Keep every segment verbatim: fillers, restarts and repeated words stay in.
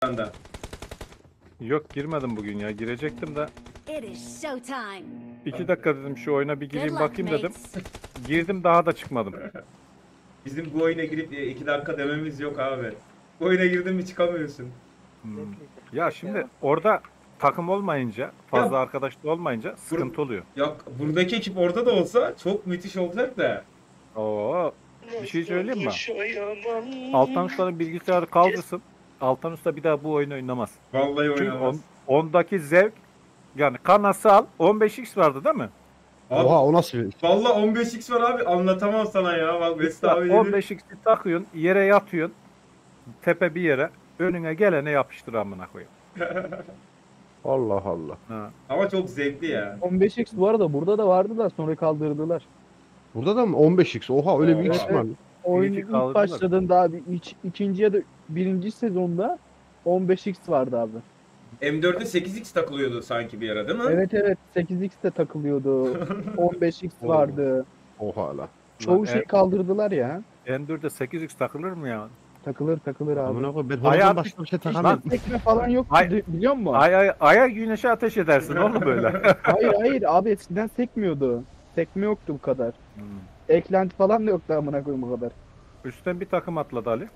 anda. Yok girmedim bugün ya. Girecektim de. It is showtime. iki dakika dedim şu oyuna bir Good gireyim luck, bakayım dedim. mates. Girdim daha da çıkmadım. Bizim bu oyuna girip e, iki dakika dememiz yok abi. Bu oyuna girdin mi çıkamıyorsun. Hmm. Ya şimdi orada takım olmayınca, fazla Ya- arkadaş da olmayınca sıkıntı oluyor. Ya buradaki ekip orada da olsa çok müthiş olacak da. Oo, bir şey söyleyeyim mi? Altan Usta'nın bilgisayarı kaldırsın. Altan Usta bir daha bu oyunu oynamaz. Vallahi Çünkü oynamaz. on, ondaki zevk yani kanası al on beş x vardı değil mi? Abi, Oha o nasıl bir... vallahi on beş x var abi, anlatamam sana ya. Bak Mesut abi dedi. on beş x'i takıyorsun, yere yatıyorsun. Tepe bir yere, önüne gelene yapıştır amına koyayım. Allah Allah. Ha. Ama çok zevkli ya. on beş x bu arada burada da vardı da sonra kaldırdılar. Burada da mı on beş x? Oha öyle bir Oha. x mi var? Oyunun İyice ilk kaldırdılar. başladığında abi iç, ikinci ya da birinci sezonda on beş x vardı abi. M dört'e sekiz x takılıyordu sanki bir ara değil mi? Evet evet sekiz x de takılıyordu. on beş x Oo. vardı. Oha la. Çoğu Lan, şey e- kaldırdılar ya. N dört'e sekiz x takılır mı ya? Takılır takılır abi. Amına koy ben Hayat- horodan başka bir şey takamıyorum. Tekme falan yok Ay- biliyor musun? Ay ay aya güneşe ateş edersin oğlum böyle. Hayır hayır abi eskiden sekmiyordu. Sekme yoktu bu kadar. Hmm. Eklenti falan da yoktu amına koyayım bu kadar. Üstten bir takım atladı Ali.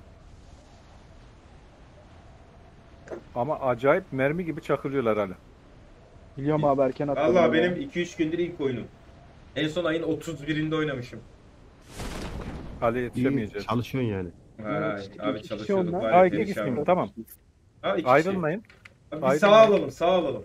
Ama acayip mermi gibi çakılıyorlar Ali. Biliyorum abi erken atladım. Vallahi ya. benim iki üç gündür ilk oyunum. En son ayın otuz birinde oynamışım. Ali İyi yetişemeyeceğiz. çalışıyorsun yani. Vay, işte abi iki kişi çalışıyorduk onlar. var Ha ya, iki perişan kişiyim olduk. tamam. Ha, iki kişi. Ayrılmayın. Abi Ayrılmayın. biz sağ alalım, sağ alalım.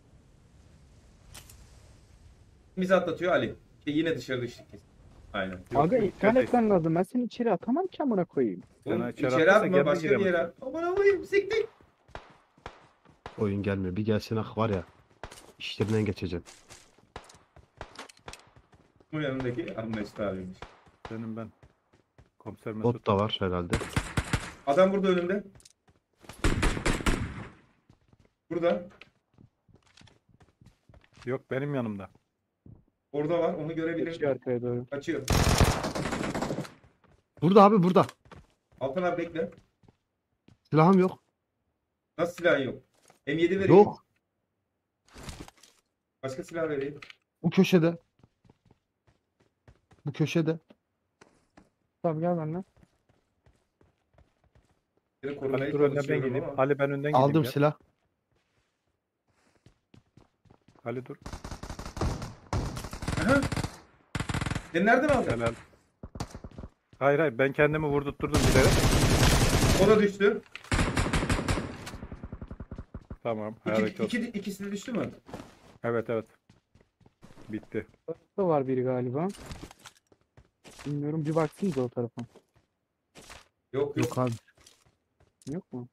Bizi atlatıyor Ali. İşte yine dışarıda işte. Aynen. Aga Yok, ikna yok. etmen lazım. Ben seni içeri atamam ki amına koyayım. Oğlum, Sen içeri içeri atlarsa atma, geri başka bir yere giremezsin. at. Aman Allah'ım, siktir. Oyun gelmiyor. Bir gelsin ak var ya. İşlerinden geçeceğim. Bu yanındaki abi Mesut abiymiş. Benim ben. Komiser Mesut. Bot da var herhalde. Adam burada önümde. Burada. Yok benim yanımda. Orada var, onu Geçiyor görebilirim. arkaya doğru. Kaçıyor. Burada abi burada. Altan abi bekle. Silahım yok. Nasıl silahın yok? M yedi vereyim. Yok. Başka silah vereyim. Bu köşede. Bu köşede. Tamam gel benimle. Seni Ali korumaya dur önden ben çalışıyorum gideyim. ama. Ali ben önden gideyim. Aldım ya. silah. Ali dur. Aha. Sen nereden aldın? Helal. Hayır hayır ben kendimi vurdurtturdum bilerek. O da düştü. Tamam. İki, Harika. iki, ikisi de düştü mü? Evet evet. Bitti. Burada var biri galiba. Bilmiyorum bir baksanıza o tarafa. Yok yok. Yok abi. Yok mu?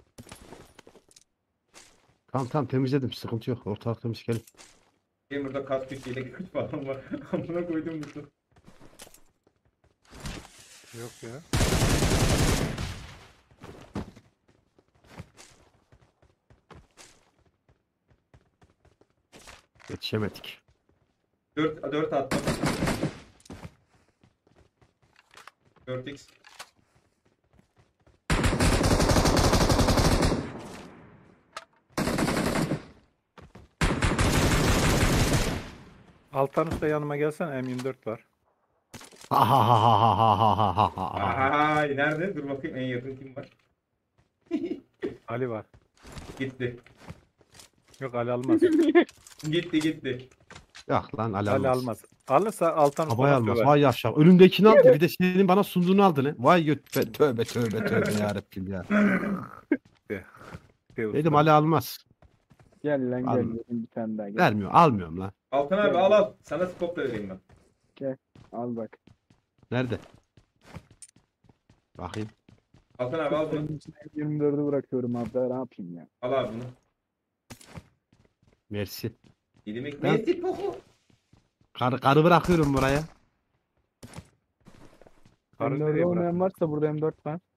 Tamam tamam temizledim. Sıkıntı yok. Ortalık temiz gelin. Benim burada kat kütleyle güç falan var. Amına koydum bunu. Yok ya. Yetişemedik. dört dört attım. dört x. Altan Usta yanıma gelsen M yirmi dört var. Ha ha ha ha ha ha ha ha ha ha. Ay nerede? Dur bakayım, en yakın kim var? Ali var. Gitti. Yok Ali almaz. Gitti gitti. Yok lan Ali Ali almaz. almaz. Alırsa Altan Havaya Usta'na almaz. döver. Vay yavşak. Önümdekini aldı. Bir de senin bana sunduğunu aldı ne? Vay göt be. Tövbe tövbe tövbe yarabbim ya. Şey Dedim usta. Ali almaz. Gel lan gel. Alma. Dedim bir tane daha gel. Vermiyor. Almıyorum lan. Altan abi al al. Sana skop da vereyim ben. Al bak. Nerede? Bakayım. Altan abi al bunu. Senin için yirmi dördü bırakıyorum abi daha ne yapayım ya. Al abi bunu. Mersi. Ne demek? Ben- Mesut poku. Karı, karı bırakıyorum buraya. Karı M dört'ü nereye olmayan bıraktın? varsa burada M dört var.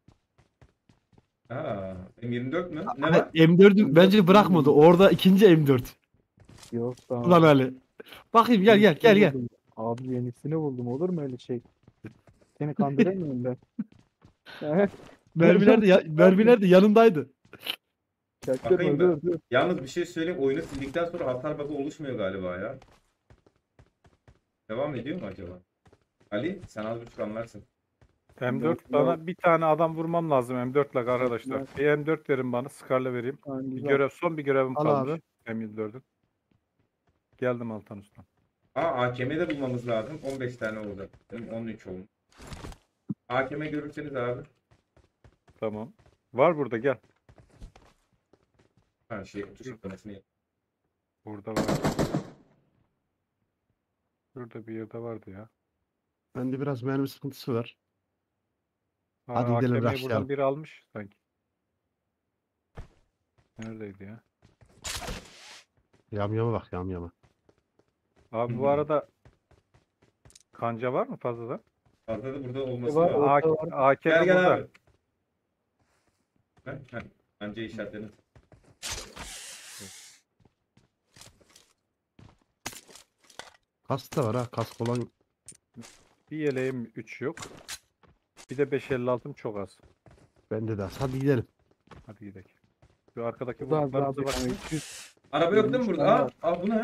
Ha, M yirmi dört mü? Ne var? M dörd'ü bence bırakmadı. Orada ikinci M dört. Yok tamam. Ulan Ali. Bakayım gel gel gel gel. Buldum. Abi yenisini buldum olur mu öyle şey? Seni kandıramıyorum ben. Evet. Mermiler de, ya, mermiler de yanındaydı. Çaktırma Bakayım dur ben. dur. Yalnız bir şey söyleyeyim. Oyunu sildikten sonra hasar bug'ı oluşmuyor galiba ya. Devam ediyor mu acaba? Ali sen az buçuk anlarsın. M dört Yok, bana yok. bir tane adam vurmam lazım M dört ile arkadaşlar. Yok. Bir M dört verin bana. Scar'la vereyim. Ha, Bir güzel. görev, son bir görevim Al kalmış. abi. M yirmi dördün. Geldim Altan Usta. Aa A K M de bulmamız lazım. on beş tane oldu. Benim on üç oldu. A K M görürseniz abi. Tamam. Var burada, gel. Ha şey tuş yüklemesini yap. Burada var. Burada bir yerde vardı ya. Bende biraz mermi sıkıntısı var. Ha, Hadi gidelim, A K M'yi rushlayalım. buradan biri almış sanki. Neredeydi ya? Yamyama bak yamyama. Abi bu Hı hı. arada kanca var mı fazladan? Fazla da burada olması Var, lazım. o- A- Orada var. A K M Gel gel burada. abi. Heh, heh. Anca işaretledim. Kask da var ha. Kask olan Bir yeleğim üç yok. Bir de beş elli altım çok az. bende de az. Hadi gidelim. Hadi gidelim. Şu arkadaki Bu da az daha vuruklarımıza bak. yani iki yüz. Araba yok değil mi burada? Aa, aa bu ne?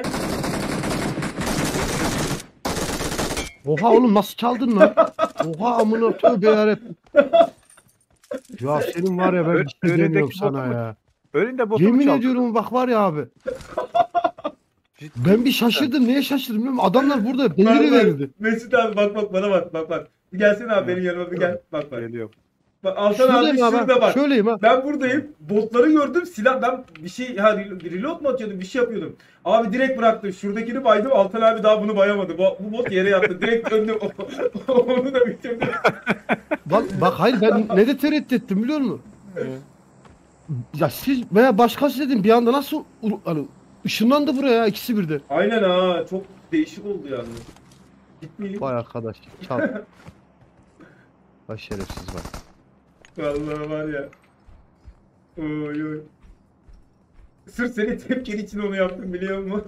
Oha oğlum nasıl çaldın lan? Oha amına tövbe yarabbim. Ya senin var ya ben bir şey Önündeki demiyorum botu sana mu- ya. Önünde botumu Yemin çaldı. ediyorum bak var ya abi. Ciddi Ben bir misin şaşırdım. Neye şaşırdım bilmiyorum. Adamlar burada Bak, beliri bak. verdi. Mesut abi bak bak bana bak bak bak. Bir gelsene abi benim yanıma bir gel. Bak sen? bak. Geliyorum. Bak Altan abi Şuradayım şurada abi. bak. Şöyleyim ha. Ben buradayım. Botları gördüm. Silah ben bir şey ha relo- reload mu atıyordum? Bir şey yapıyordum. Abi direkt bıraktım. Şuradakini baydım. Altan abi daha bunu bayamadı. Bu, bu bot yere yattı. Direkt döndüm. Onu da bitirdim. Bak, bak hayır ben ne de tereddüt ettim biliyor musun? Ya siz veya başkası dedim bir anda nasıl u- hani ışınlandı buraya ya ikisi birden. Aynen ha. Çok değişik oldu yalnız. Gitmeyeyim. Vay arkadaş çal. Vay şerefsiz bak. Vallahi var ya. Oy oy. Sırf senin tepkin için onu yaptım biliyor musun?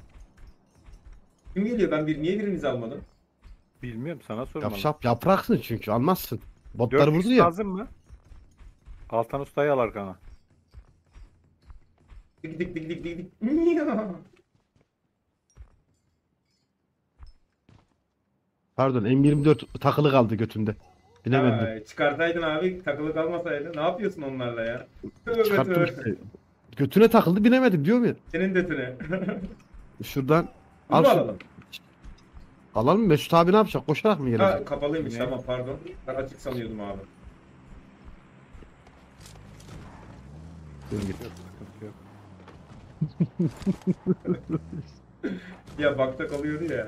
Kim geliyor? Ben bir niye birinizi almadım? Bilmiyorum, sana sormalı. Yapşap yapraksın çünkü almazsın. Botları dört vurdu x ya. lazım mı? Altan Usta'yı al arkana. Dik dik dik dik dik dik. Ya. Pardon M yirmi dört takılı kaldı götümde. Bilemedim. Ay, çıkartaydın abi takılı kalmasaydın. Ne yapıyorsun onlarla ya? Tövbe Çıkarttım tövbe. işte. Götüne takıldı bilemedim diyor mu? Senin detine. Şuradan Bunu al mu şu- alalım? alalım mı? Mesut abi ne yapacak? Koşarak mı gelecek? Ha, kapalıymış Ne? tamam pardon. Ben açık sanıyordum abi. Dur git. Yok, sıkıntı yok. Ya bakta kalıyordu ya.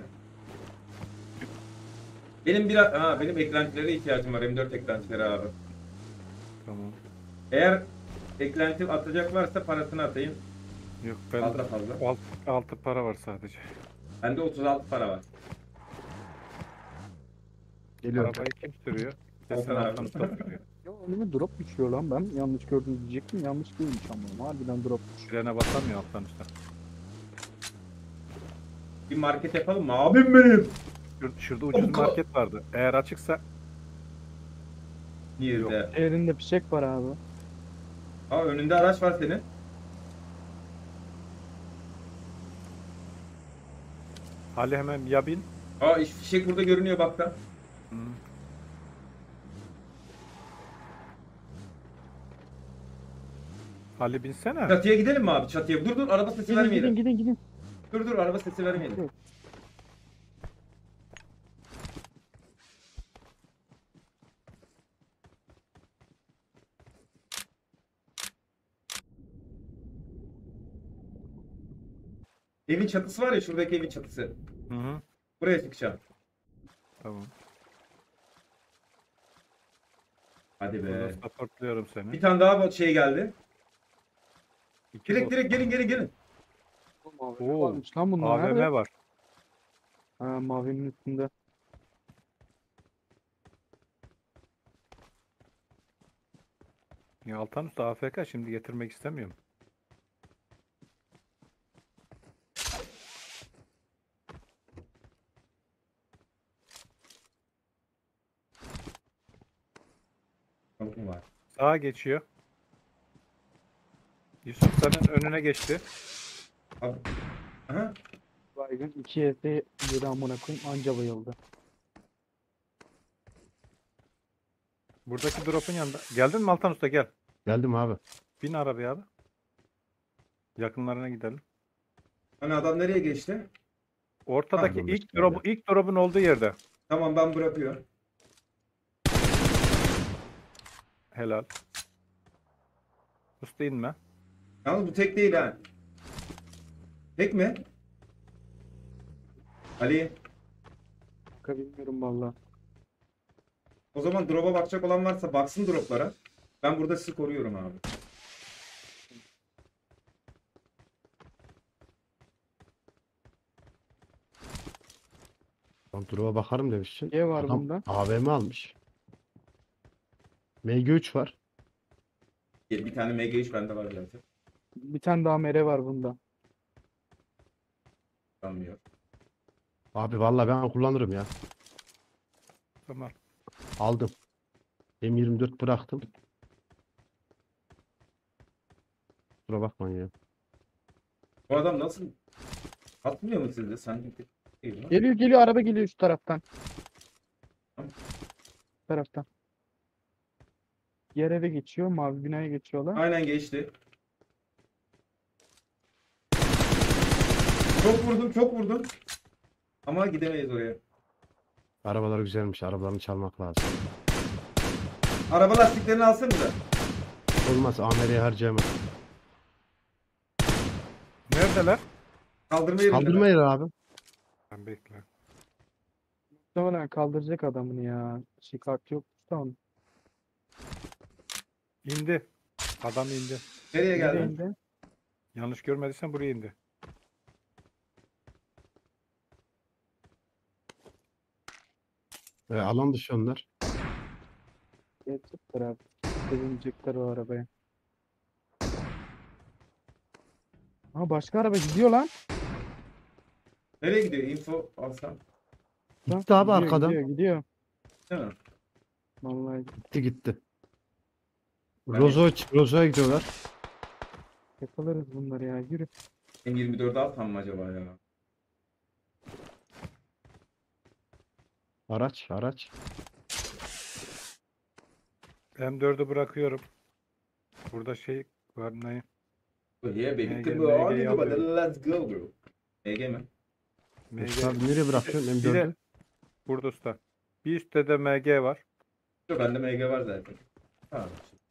Benim biraz ha benim eklentilere ihtiyacım var. M dört eklentileri abi. Tamam. Eğer eklenti atacak varsa parasını atayım. Yok, Fazla ben fazla. alt, altı para var sadece. Bende otuz altı para var. Geliyorum. Arabayı kim sürüyor? Altan Kesin abi. Altan Usta sürüyor. Ya önüme drop düşüyor lan ben. Yanlış gördüm diyecektim. Yanlış değilmiş ama. Harbiden drop düşüyor. Frene basamıyor Altan Usta. Bir market yapalım mı? Abim benim. Şur- Şurada ucuz Oka. market vardı. Eğer açıksa Nerede? Elinde fişek var abi. Aa önünde araç var senin. Ali hemen ya bin. Aa iş fişek burada görünüyor bak da. Hı. Ali binsene. Çatıya gidelim mi abi? Çatıya. Dur dur araba sesi Gidin vermeyelim. gidin gidin gidin. Dur dur araba sesi vermeyelim. Yok. Evin çatısı var ya şuradaki evin çatısı. Hı hı. Buraya çıkacağım. Tamam. Hadi Burada be. supportluyorum seni. Bir tane daha şey geldi. İki Direkt bot. direkt gelin gelin gelin. Oo, Varmış lan bunlar. A V nerede? M var. Ha mavinin üstünde. Ya Altan Usta A F K şimdi getirmek istemiyorum. Tavuk mu var? Sağa geçiyor. Yusuf senin önüne geçti. Abi. Aha. Baygın iki yedi yedi amına koyayım anca bayıldı. Buradaki drop'un yanında. Geldin mi Altan Usta, gel. Geldim abi. Bin arabaya abi. Yakınlarına gidelim. Hani adam nereye geçti? Ortadaki Pardon, ilk işte drop, ilk drop'un olduğu yerde. Tamam ben bırakıyorum. Helal. Usta inme. Yalnız bu tek değil ha. Tek mi? Ali. Kanka bilmiyorum valla. O zaman drop'a bakacak olan varsa baksın drop'lara. Ben burada sizi koruyorum abi. Lan drop'a bakarım demişsin. Ne var Adam bunda? A V M almış. M G üç var. Bir bir tane M G üç bende var zaten. Bir tane daha mere var bunda. Kalmıyor. Abi vallahi ben kullanırım ya. Tamam. Aldım. M yirmi dört bıraktım. Kusura bakmayın ya. Bu adam nasıl atmıyor mu sizde? Sanki değil mi? Geliyor geliyor araba geliyor şu taraftan. Şu taraftan. Diğer eve geçiyor mavi binaya geçiyorlar. Aynen geçti. Çok vurdum, çok vurdum. Ama gidemeyiz oraya. Arabalar güzelmiş. Arabalarını çalmak lazım. Araba lastiklerini alsanıza. Olmaz. A M R'ye harcayamam. Neredeler? Kaldırma yerinde. Kaldırma yeri abi. Ben bekle. Muhtemelen kaldıracak adamını ya. Şey kart yok da onun. İndi. Adam indi. Nereye geldin? Nereydi? Yanlış görmediysen buraya indi. E, alan dışı onlar. Geçecekler abi. Sevinecekler o arabaya. Ama başka araba gidiyor lan. Nereye gidiyor? Info alsam. Gitti abi Gidiyor, arkadan. Gidiyor gidiyor. Değil mi? Vallahi Gitti gitti. Ben- Rozo, Rozo'ya gidiyorlar. yakalarız bunları ya. Yürü. M yirmi dördü alsam mı acaba ya? Araç, araç. M dördü bırakıyorum. Burada şey var ne? Oh yeah baby. M G, Come on, M G'yi hadi alıyorum. let's go bro. M G mi? M G. Usta abi nereye bırakıyorsun M Bir de dördü? burada usta. Bir üstte de M G var. Yok bende M G var zaten. Tamam.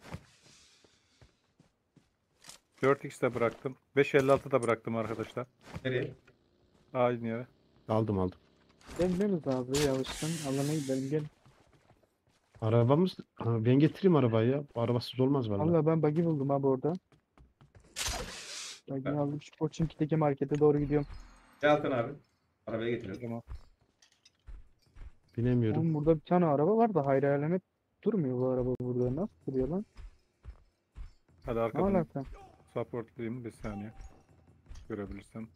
dört x de bıraktım. beş elli altı da bıraktım arkadaşlar. Nereye? Aynı yere. Aldım aldım. Gelmemiz abi yavaştan. Alana gidelim gel. Arabamız... Ha, ben getireyim arabayı ya. Bu arabasız olmaz vallahi. Valla ben buggy buldum abi orada. Buggy Ben- aldım şu Koçink'teki markete doğru gidiyorum. Gel Altan abi. Arabaya getiriyorum. Tamam. Binemiyorum. Oğlum burada bir tane araba var da hayra alamet durmuyor bu araba burada. Nasıl duruyor lan? Hadi Ne arkadan alaka? supportlayayım bir saniye. Görebilirsem.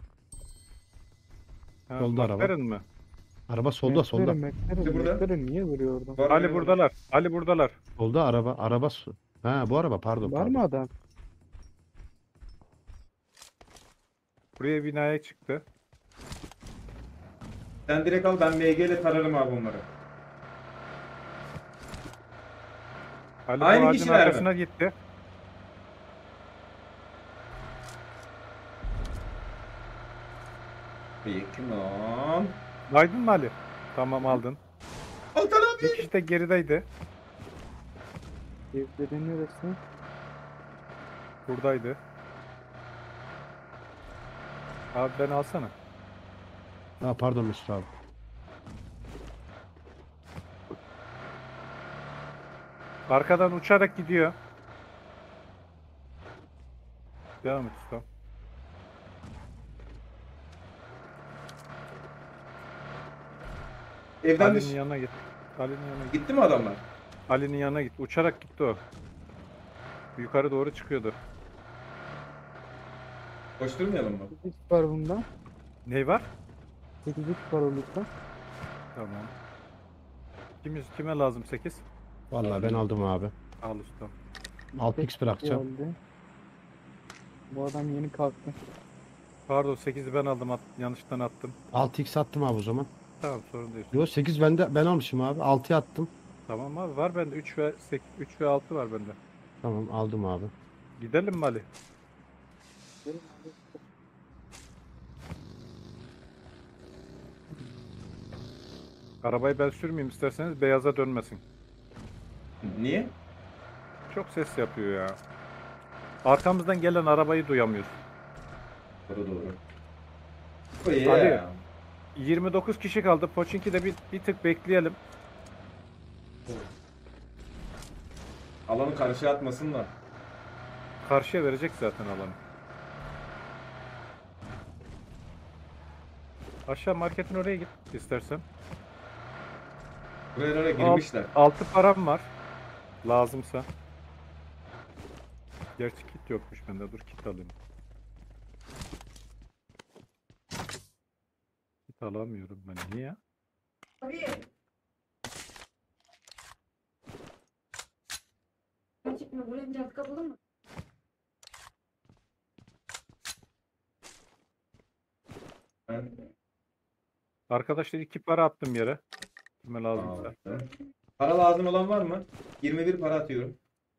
Ha, Solda araba. McLaren mi? Araba solda solda. McLaren, McLaren, İşte burada. McLaren niye duruyor orada? Var Ali mı? buradalar. Ali buradalar. Solda araba. Araba su. Ha bu araba pardon. Var pardon. mı adam? Buraya binaya çıktı. Sen direkt al ben M G ile tararım abi onları. Ali Aynı bu ağacın kişiler mi? arkasına gitti. İyi, come on. Aydın mı Ali? Tamam aldın. Altan abi. Bir kişi de gerideydi. Evlerin neresi? Buradaydı. Abi ben alsana. Ha pardon Mesut abi. Arkadan uçarak gidiyor. Devam et usta. Evden Ali'nin dış. yanına git. Ali'nin yanına git. Gitti mi adamlar? Ali'nin yanına git. Uçarak gitti o. Yukarı doğru çıkıyordu. Koşturmayalım mı? sekiz x var bunda. Ney var? sekiz x var orada. Tamam. Kimiz, kime lazım sekiz? Vallahi ben aldım abi. Al usta. altı x bırakacağım. Geldi. Bu adam yeni kalktı. Pardon sekizi ben aldım at, yanlıştan attım. altı x attım abi o zaman. Tamam sorun değil. Yo sekiz bende ben almışım abi. altıya attım. Tamam abi var bende üç ve sekiz, üç ve altı var bende. Tamam aldım abi. Gidelim mi Ali? Arabayı ben sürmeyeyim isterseniz beyaza dönmesin. Niye? Çok ses yapıyor ya. Arkamızdan gelen arabayı duyamıyoruz. Doğru doğru. Oh yeah. Ali. yirmi dokuz kişi kaldı. Pochinki'de bir, bir tık bekleyelim. Alanı karşıya atmasın da. Karşıya verecek zaten alanı. Aşağı marketin oraya git istersen. Buraya oraya girmişler. Altı param var. Lazımsa. Gerçi kit yokmuş bende. Dur kit alayım. Kit alamıyorum ben. Niye? Çıkma buraya biraz kapalı mı? Ben... Arkadaşlar iki para attım yere. Kime lazımsa. Aa, para lazım olan var mı? yirmi bir para atıyorum.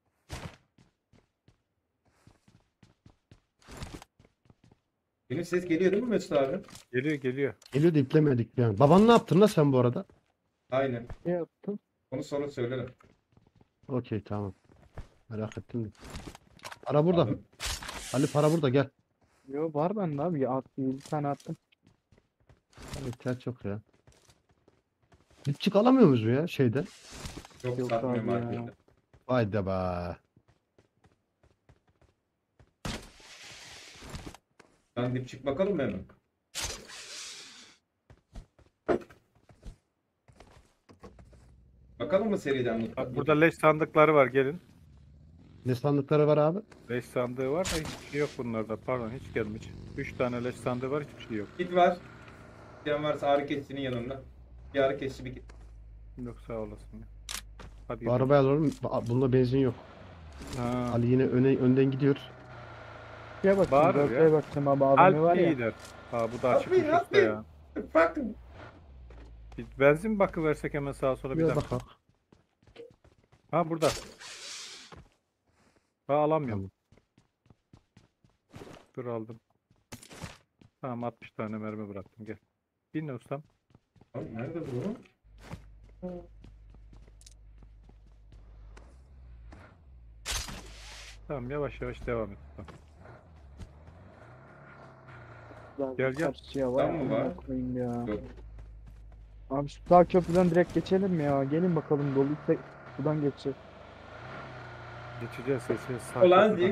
Benim ses geliyor değil mi Mesut abi? Geliyor geliyor. Geliyor da iplemedik yani. Baban ne yaptın lan sen bu arada? Aynen. Ne yaptın? Onu sonra söylerim. Okey tamam. Merak ettim de. Para burada. Abi, Ali para burada gel. Yo var bende abi. Ya, yedi tane attım. Ali ihtiyaç yok ya. Dipçik alamıyor muyuz ya şeyde? Yok, Yok satmıyorum abi ya. markette. Vay de be. Ben dipçik bakalım mı hemen? Bakalım mı seriden Bak mutlu? burada leş sandıkları var gelin. Ne sandıkları var abi? Leş sandığı var da hiçbir şey yok bunlarda. Pardon hiç gelmiş. Üç tane leş sandığı var hiçbir şey yok. Git var. Sen varsa ağrı kesicinin yanında. Bir ağrı kesici bir git. Yok sağ olasın. ya. Hadi Bu gidelim. arabaya alalım. Ba- Bunda benzin yok. Ha. Ali yine öne, önden gidiyor. Şuraya bakayım. Bağırır Dörtlüğe ya. bakacağım abi. Abi var Alp ya. iyiler. Ha bu da açık Yapmayın, usta yapmayın. ya. Bakın. Bir benzin bakıversek hemen sağa sola bir Bir dakika. bakalım. Ha burada. Ha alamıyorum. Dur aldım. Tamam altmış tane mermi bıraktım gel. Bin ne ustam? Abi nerede bu? Tamam yavaş yavaş devam et. Tamam. Ben Gel, gel. Karşıya var. Tam mı amına var? koyayım ya. Yok. Abi şu sağ köprüden direkt geçelim mi ya? Gelin bakalım doluysa buradan geçeceğiz. Geçeceğiz geçeceğiz. Sağ Ulan kapıdan.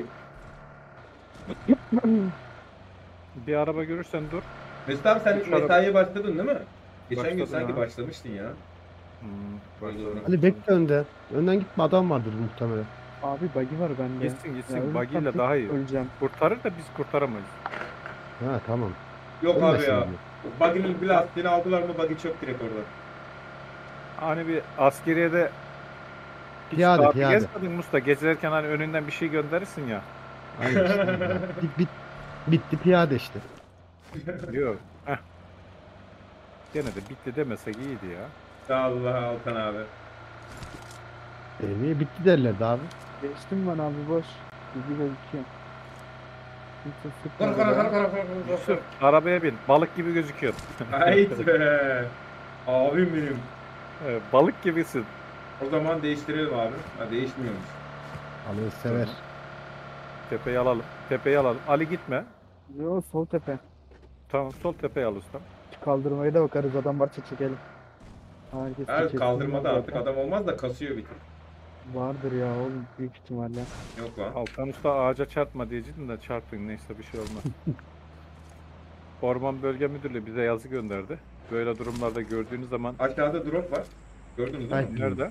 değil. Bir araba görürsen dur. Mesut abi sen Üç araba. mesaiye başladın değil mi? Geçen gün Başladım sanki ha. başlamıştın ya. Hmm, Öyle başladım. olur. Ali bekle önde. Önden gitme adam vardır muhtemelen. Abi buggy var bende. Gitsin Ya gitsin. ölürsem Buggy ile tek daha iyi. Öleceğim. Kurtarır da biz kurtaramayız. Ha tamam. Yok abi Ölmesin ya. diyor. Buggy'nin bir lastiğini aldılar mı buggy çok direkt orada. Hani bir askeriyede hiç Piyade, daha bir piyade. gezmedin Musta. Gezerken hani önünden bir şey gönderirsin ya. Aynen işte. Bit, bit, bitti piyade işte. Yok. Heh. Gene de bitti demesek iyiydi ya. Allah Altan abi. E, niye bitti derlerdi abi. Geçtim ben abi boş. Bizi gözüküyor. Kimse Kara sıkmadı. kara kara ya. kara kara kara. Yusuf arabaya bin. Balık gibi gözüküyor. Hayt be. Abim benim. Evet, balık gibisin. O zaman değiştirelim abi. Ha değişmiyormuş. Ali sever. Tepeyi alalım. Tepeyi alalım. Ali gitme. Yo sol tepe. Tamam sol tepeyi al ustam. Şu kaldırmaya da bakarız adam varsa çekelim. Herkes Her çeksin kaldırmada zaten. artık adam olmaz da kasıyor bir tık. Vardır ya oğlum büyük ihtimalle. Yok lan. Altan usta ağaca çarpma diyecektim de çarptın neyse bir şey olmaz. Orman Bölge Müdürlüğü bize yazı gönderdi. Böyle durumlarda gördüğünüz zaman Aşağıda drop var. Gördünüz değil Ay. mi? nerede?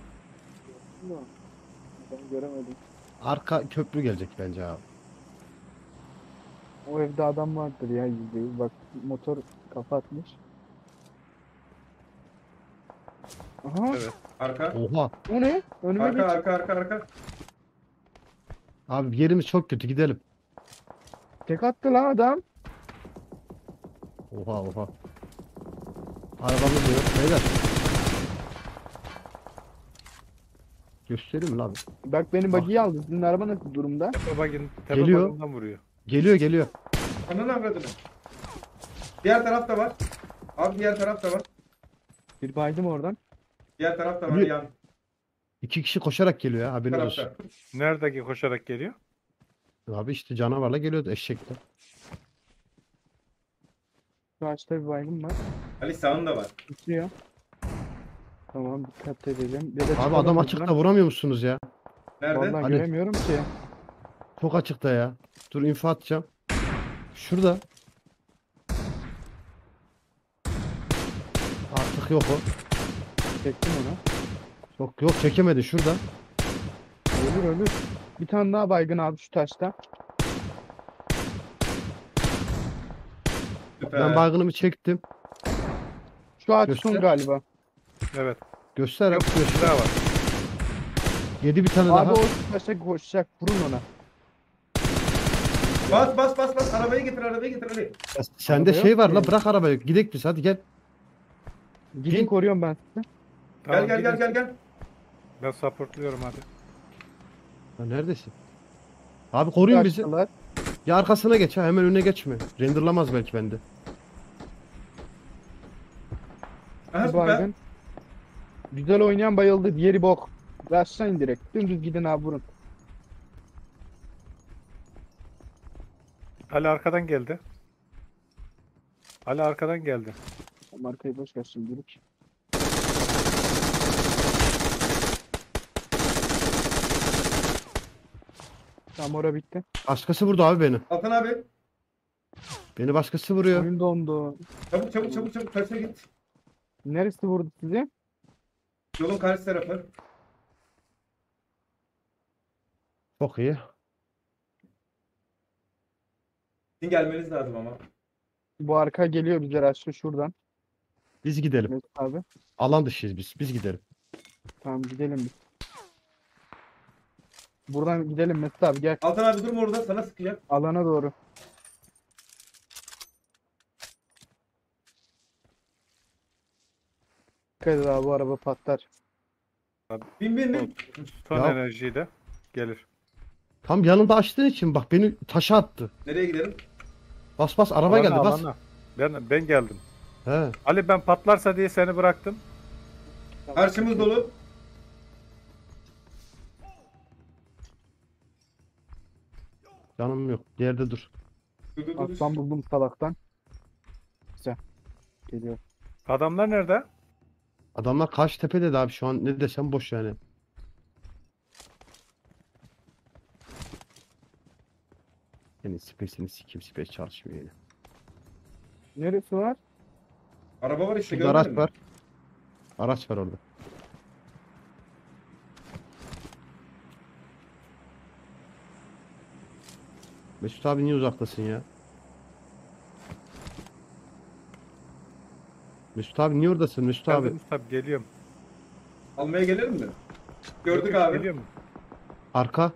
Ben göremedim. Arka köprü gelecek bence abi. O evde adam vardır ya yüzde yüz. Bak motor kafa atmış. Aha Evet. Arka. Oha. o ne? Önüme Arka geç. arka arka arka. Abi yerimiz çok kötü gidelim. Tek attı lan adam. Oha oha. Arabamız da yok beyler. Göstereyim mi lan? Bak benim buggy'yi aldı. Sizin araba nasıl durumda? Tepe bagin, tepe Geliyor. bagından vuruyor. Geliyor geliyor. Ananı avradını. Diğer taraf da var. Abi diğer taraf da var. Bir baydım oradan. Diğer taraf da var Yürü. yan İki kişi koşarak geliyor ya haberiniz olsun. tarafta. Neredeki koşarak geliyor? Abi işte canavarla geliyordu eşekle. Şu ağaçta bir baygın var. Ali sağında var. Tutuyor. Tamam dikkat edelim. Ya da Abi çıkalım adam buradan. açıkta vuramıyor musunuz ya? Nerede? Vallahi Ali. göremiyorum ki. Çok açıkta ya. Dur info atacağım. Şurada. Artık yok o. Çektim onu. Yok yok çekemedi şurada. Ölür ölür. Bir tane daha baygın abi şu taşta. Süper. Ben baygınımı çektim. Şu ağaç Göster. son galiba. Evet. Göster Yok, abi. bir daha var. Yedi bir tane Abi daha. o şu taşa koşacak. Vurun ona. Bas bas bas bas. Arabayı getir arabayı getir Ali. Ya sende Araba şey yok var ki. la bırak arabayı. Gidek biz hadi gel. Gidin Kim? koruyorum ben sizi. Tamam, gel gel gidin. gel gel gel. Ben supportluyorum hadi. Ya neredesin? Abi koruyun bizi. Açtılar. Ya arkasına geç ha hemen önüne geçme. Renderlamaz belki bende. Aha Bir süper. baygın. Güzel oynayan bayıldı. Diğeri bok. Başlayın direkt. Dümdüz gidin abi vurun. Ali arkadan geldi. Ali arkadan geldi. Markayı boş ver şimdilik. Tamam ora bitti. Başkası vurdu abi beni. Altan abi. Beni başkası vuruyor. Oyun dondu. Çabuk çabuk çabuk çabuk taşa git. Neresi vurdu sizi? Yolun karşı tarafı. Çok iyi. Sizin gelmeniz lazım ama. Bu arka geliyor bize açtı şuradan. Biz gidelim. Mesut abi. Alan dışıyız biz. Biz gidelim. Tamam gidelim biz. Buradan gidelim Mesut abi gel. Altan abi durma orada sana sıkacak. Alana doğru. Dikkat et abi bu araba patlar. Bin bin bin. Son Ya. enerjiyi de gelir. Tam yanımda açtığın için bak beni taşa attı. Nereye gidelim? Bas bas araba Alana, geldi bas. alana. Ben, ben geldim. He. Ali ben patlarsa diye seni bıraktım. Karşımız dolu. Canım yok. Yerde dur. Dur dur dur. Aslan buldum salaktan. Güzel. Geliyor. Adamlar nerede? Adamlar karşı tepede de abi şu an ne desem boş yani. Senin space'ini sikim space çalışmıyor yine. Neresi var? Araba var işte Şurada araç görmedin mi? var. Araç var orada. Mesut abi niye uzaktasın ya? Mesut abi niye oradasın Mesut abi? Geldim tabii geliyorum. Almaya gelelim mi? Gördük abi. Geliyor mu? Arka.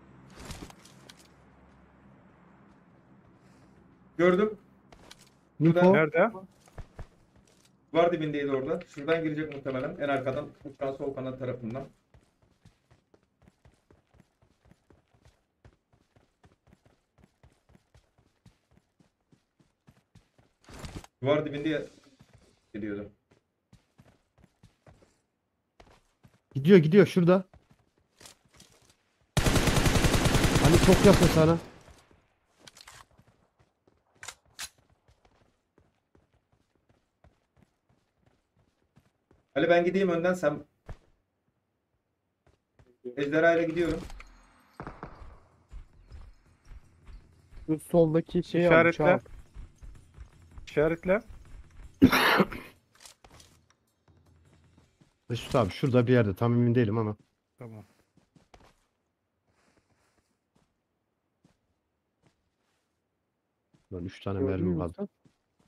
Gördüm. Info. Nerede? Var dibindeydi orada. Şuradan girecek muhtemelen. En arkadan. Uçağın sol kanat tarafından. Duvar dibinde geliyordu. Gidiyor gidiyor şurada. Hani çok yakın sana. Ali ben gideyim önden sen. Ejderha ile gidiyorum. Şu soldaki şeyi al. İşaretle. uçağı al. İşaretle. Mesut abi şurada bir yerde tam emin değilim ama. Tamam. Lan üç tane Gördün mermim mü kaldı. Mesut?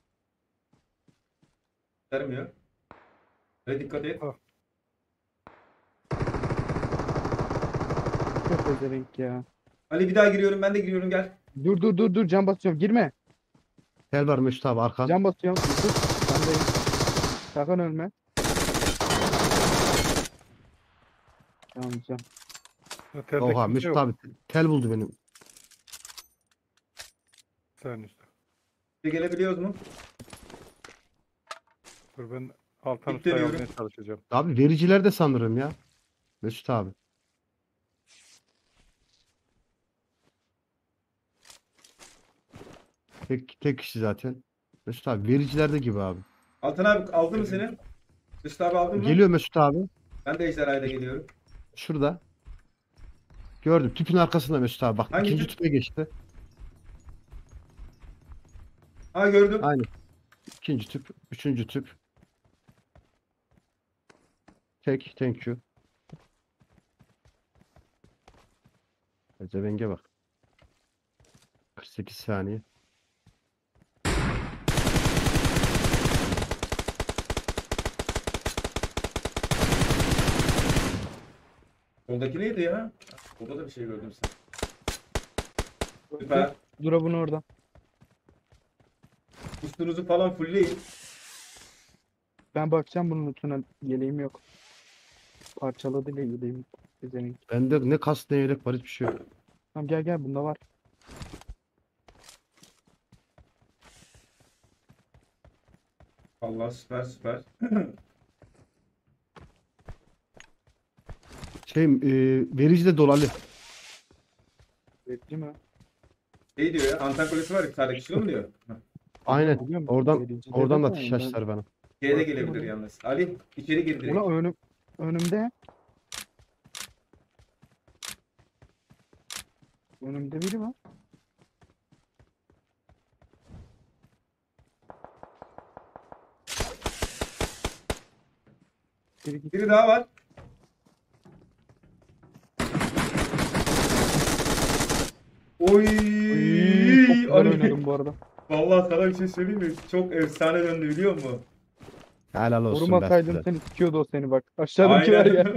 Vermiyor. Ve dikkat et. Çok pezevenk ya. Ali bir daha giriyorum, ben de giriyorum, gel. Dur dur dur dur cam basıyorum. Girme. Tel var Mesut abi arkan. Cam basıyorum. Dur. Sendeyim. Sakın ölme. Tamam cam. Otelde Oha kimse Mesut yok. abi tel buldu benim. Sen işte. Bir gelebiliyoruz mu? Dur ben Altan İttiriyorum. Usta'yı almaya çalışacağım. Abi vericiler de sanırım ya. Mesut abi. Tek, tek kişi zaten. Mesut abi vericilerde gibi abi. Altan abi aldı mı seni? Üstü abi aldın mı? Geliyor Mesut abi. Ben de ejderhayla geliyorum. Şurada. Gördüm. Tüpün arkasında Mesut abi. Bak Hangi ikinci tüp? tüpe geçti. Ha gördüm. Aynen. İkinci tüp. Üçüncü tüp. Tek. Thank you. Ezebenge bak. kırk sekiz saniye. Soldaki neydi ya? Orada da bir şey gördüm sen. Süper. Drop'un orada. Üstünüzü falan fullleyin. Ben bakacağım bunun lootuna. Yeleğim yok. Parçaladı ile yeleğim. Bezemek. Bende ne kas ne yelek var hiçbir şey yok. Tamam gel gel bunda var. Allah süper süper. Şey e, verici de dolu Ali. Bekli mi? Şey diyor ya, Anten Kulesi var ya, bir tane kişi mi diyor? Aynen. Biliyor musun? Oradan Verici oradan dedim da ya, fiş ben- açtılar bana. C'ye de Bak, gelebilir bakayım. yalnız. Ali içeri gir direkt. Ulan önüm, önümde. Önümde biri var. Biri gitti. Biri daha var. Oy! Uy, çok güzel Ali. oynadım bu arada. Vallahi sana bir şey söyleyeyim mi? Çok efsane döndü biliyor musun? Helal olsun be Vurmasaydın size. seni sikiyordu o seni bak. Aşağıdaki var ya.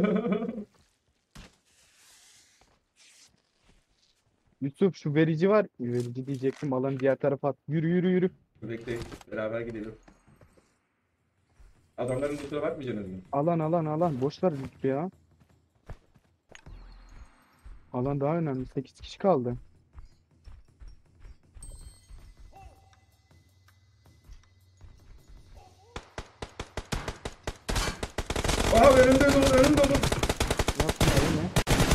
Yusuf şu verici var. Verici diyecektim. Alan diğer tarafa at. Yürü yürü yürü. Bekle, beraber gidelim. Adamların kusura bakmayacaksınız mı? Alan alan alan. Boş ver Yusuf ya. Alan daha önemli. sekiz kişi kaldı. Aha önümde dolu, önüm dolu. Yapma öyle.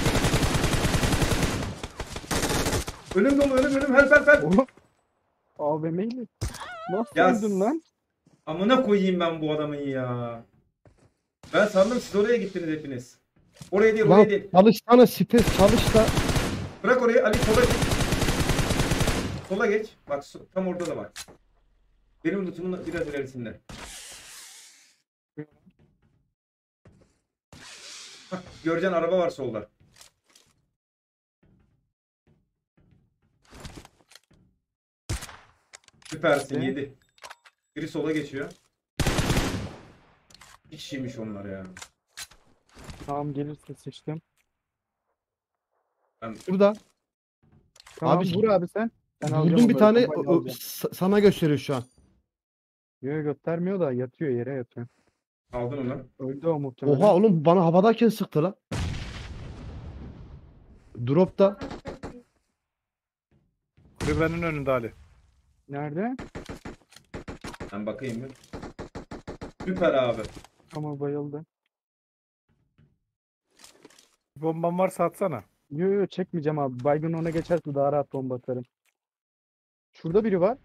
Önüm dolu, önüm önüm. Help help help. Oğlum. A V M'yle. Nasıl Ya öldün lan? Amına koyayım ben bu adamın ya. Ben sandım siz oraya gittiniz hepiniz. Oraya değil, Lan oraya değil. çalışsana sipes çalış da. Bırak orayı Ali, sola geç. Sola geç. Bak so- tam orada da bak. Benim lootumun biraz ilerisinde. Hah, göreceksin araba var solda. Süpersin, Ne? yedi. Biri sola geçiyor. Bir kişiymiş onlar ya. Tamam gelirse seçtim. Burada. Tamam Abi, vur abi sen. Ben alacağım Buldum o bir böyle tane kafayla o- o- alacağım. sa- sana gösteriyor şu an. Yok göstermiyor da yatıyor yere yatıyor. Aldın onu. Öldü o muhtemelen. Oha oğlum bana havadayken sıktı lan. Dropta. Kulübenin önünde Ali. Nerede? Ben bakayım bir. Süper abi. Ama bayıldı. Bir bomban varsa atsana. Yo yo çekmeyeceğim abi. Baygın ona geçerse daha rahat bomba atarım. Şurada biri var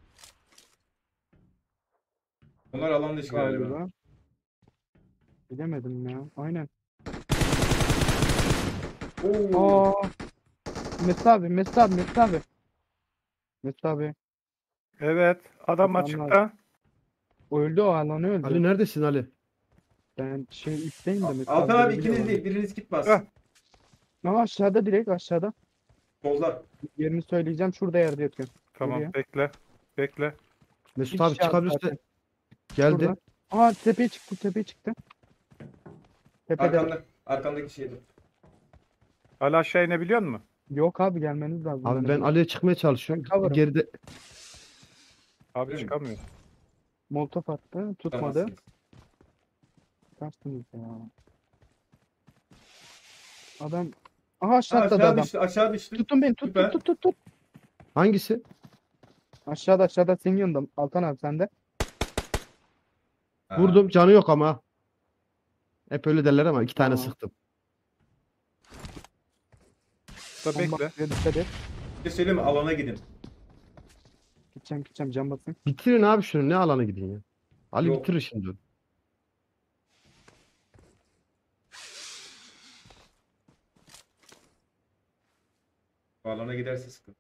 Onlar alan dışı galiba. galiba. Bilemedim ya. Aynen. Oo. Aa. Mesut abi, Mesut abi, Mesut abi. Mesut abi. Evet. Adam Tamam, açıkta. Öldü o alanı öldü. Ali neredesin Ali? Ben şey üstteyim de Mesut Altan abi görebiliyor ikiniz bana. değil, biriniz git bas. Heh. Ama aşağıda direkt aşağıda. Solda. Yerini söyleyeceğim. Şurada yerde yatıyor. Tamam Nereye? bekle. Bekle. Mesut Bir abi kişi aldı çıkabilirse zaten. geldi. Şurada. Aa tepeye çıktı, tepeye çıktı. Tepede. Arkanda, arkandaki şeydi. Ali aşağı inebiliyor musun? Yok abi gelmeniz lazım. Abi Hani ben bir Ali'ye çıkmaya çalışıyorum. Cover'ım. Geride Abi Değil mi? çıkamıyor. Molotof attı. Tutmadı. Tutamazsınız. Tutarsınız ya. Adam. Aha Ha, aşağı atladı aşağı adam. düştü, aşağı düştü. Tutun beni tut Süper. tut tut tut tut. hangisi? Aşağıda aşağıda senin yanında. Altan abi sende. Ha. Vurdum, canı yok ama. Hep öyle derler ama iki tane Tamam. sıktım. Da Bomba bekle. atıyor, dikkat et. Bir şey söyleyeyim mi? Alana gidin. Gideceğim gideceğim cam basayım. Bitirin abi şunu, ne alana gidin ya. Ali Yok. bitirir şimdi. Alana giderse sıkıntı.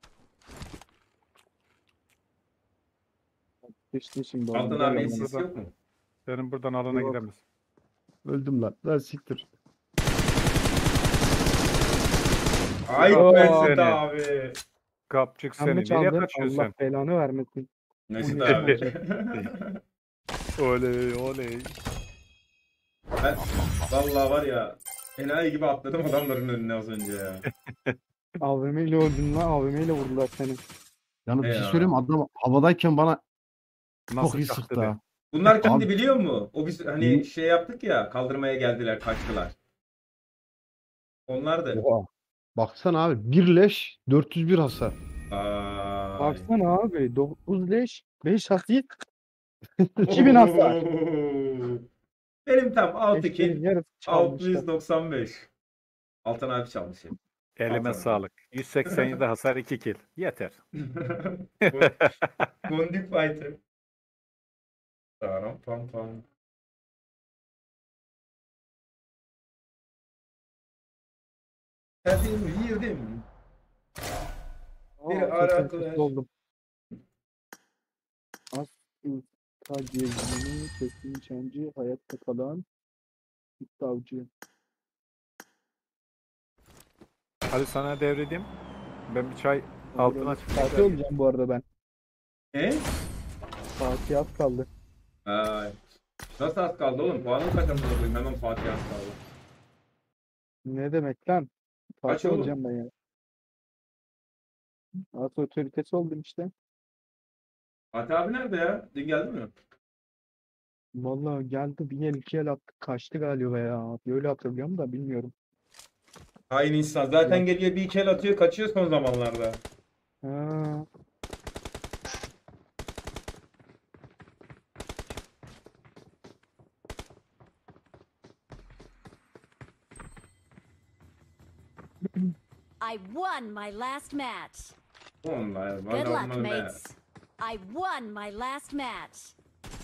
Düştü şimdi. Altan oğlum, gel abiye oğlum. sis yok mu? Senin buradan alana Yok. gidemez. Öldüm lan. Lan siktir. Ay Oo. Mesut Seni. abi. Kapçık Sen seni. mi Nereye çaldın? kaçıyorsun Allah sen? belanı vermesin. Mesut Bu ne abi. Oley oley. Ben vallahi var ya enayi gibi atladım adamların önüne az önce ya. A V M ile öldün lan. A V M ile vurdular seni. Yani bir He şey ya. söyleyeyim mi? Adam havadayken bana çok Nasıl iyi çaktı sıktı be? ha. Bunlar kimdi Abi- biliyor musun? O biz hani Hı. şey yaptık ya kaldırmaya geldiler kaçtılar. Onlar da. Oha. Baksana abi, bir leş dört yüz bir hasar. Ay. Baksana abi. dokuz leş. beş asist. iki bin hasar. Benim tam altı Eşlerin kill yarısı çalmışlar. altı yüz doksan beş. Altan abi çalmış hep. Elime Altan. sağlık. yüz seksen yedi hasar iki kill. Yeter. Gondik fighter. Tamam pam pam. Hepim yedim. Bir Aa, ara çok kulaş. kötü oldum. Az gezgini, kesin çancı, hayatta kalan iddiavcı. Hadi sana devredeyim. Ben bir çay altına Fatih çıkayım. olacağım bu arada ben. Ne? Fatih az kaldı. Ay. Nasıl az kaldı oğlum? Puanım kaç amına koyayım? Hemen Fatih az kaldı. Ne demek lan? Kaç Fatih oğlum? olacağım ben ya. Az otoritesi oldum işte. Fatih abi nerede ya? Dün geldi mi? Vallahi geldi bir el iki el attık kaçtı galiba ya. Öyle hatırlıyorum da bilmiyorum. Hain insan. Zaten Ya. geliyor bir iki el atıyor kaçıyor son zamanlarda. Ha. I won my last match. Vallahi. Good vallahi luck, vallahi. mates. I won my last match.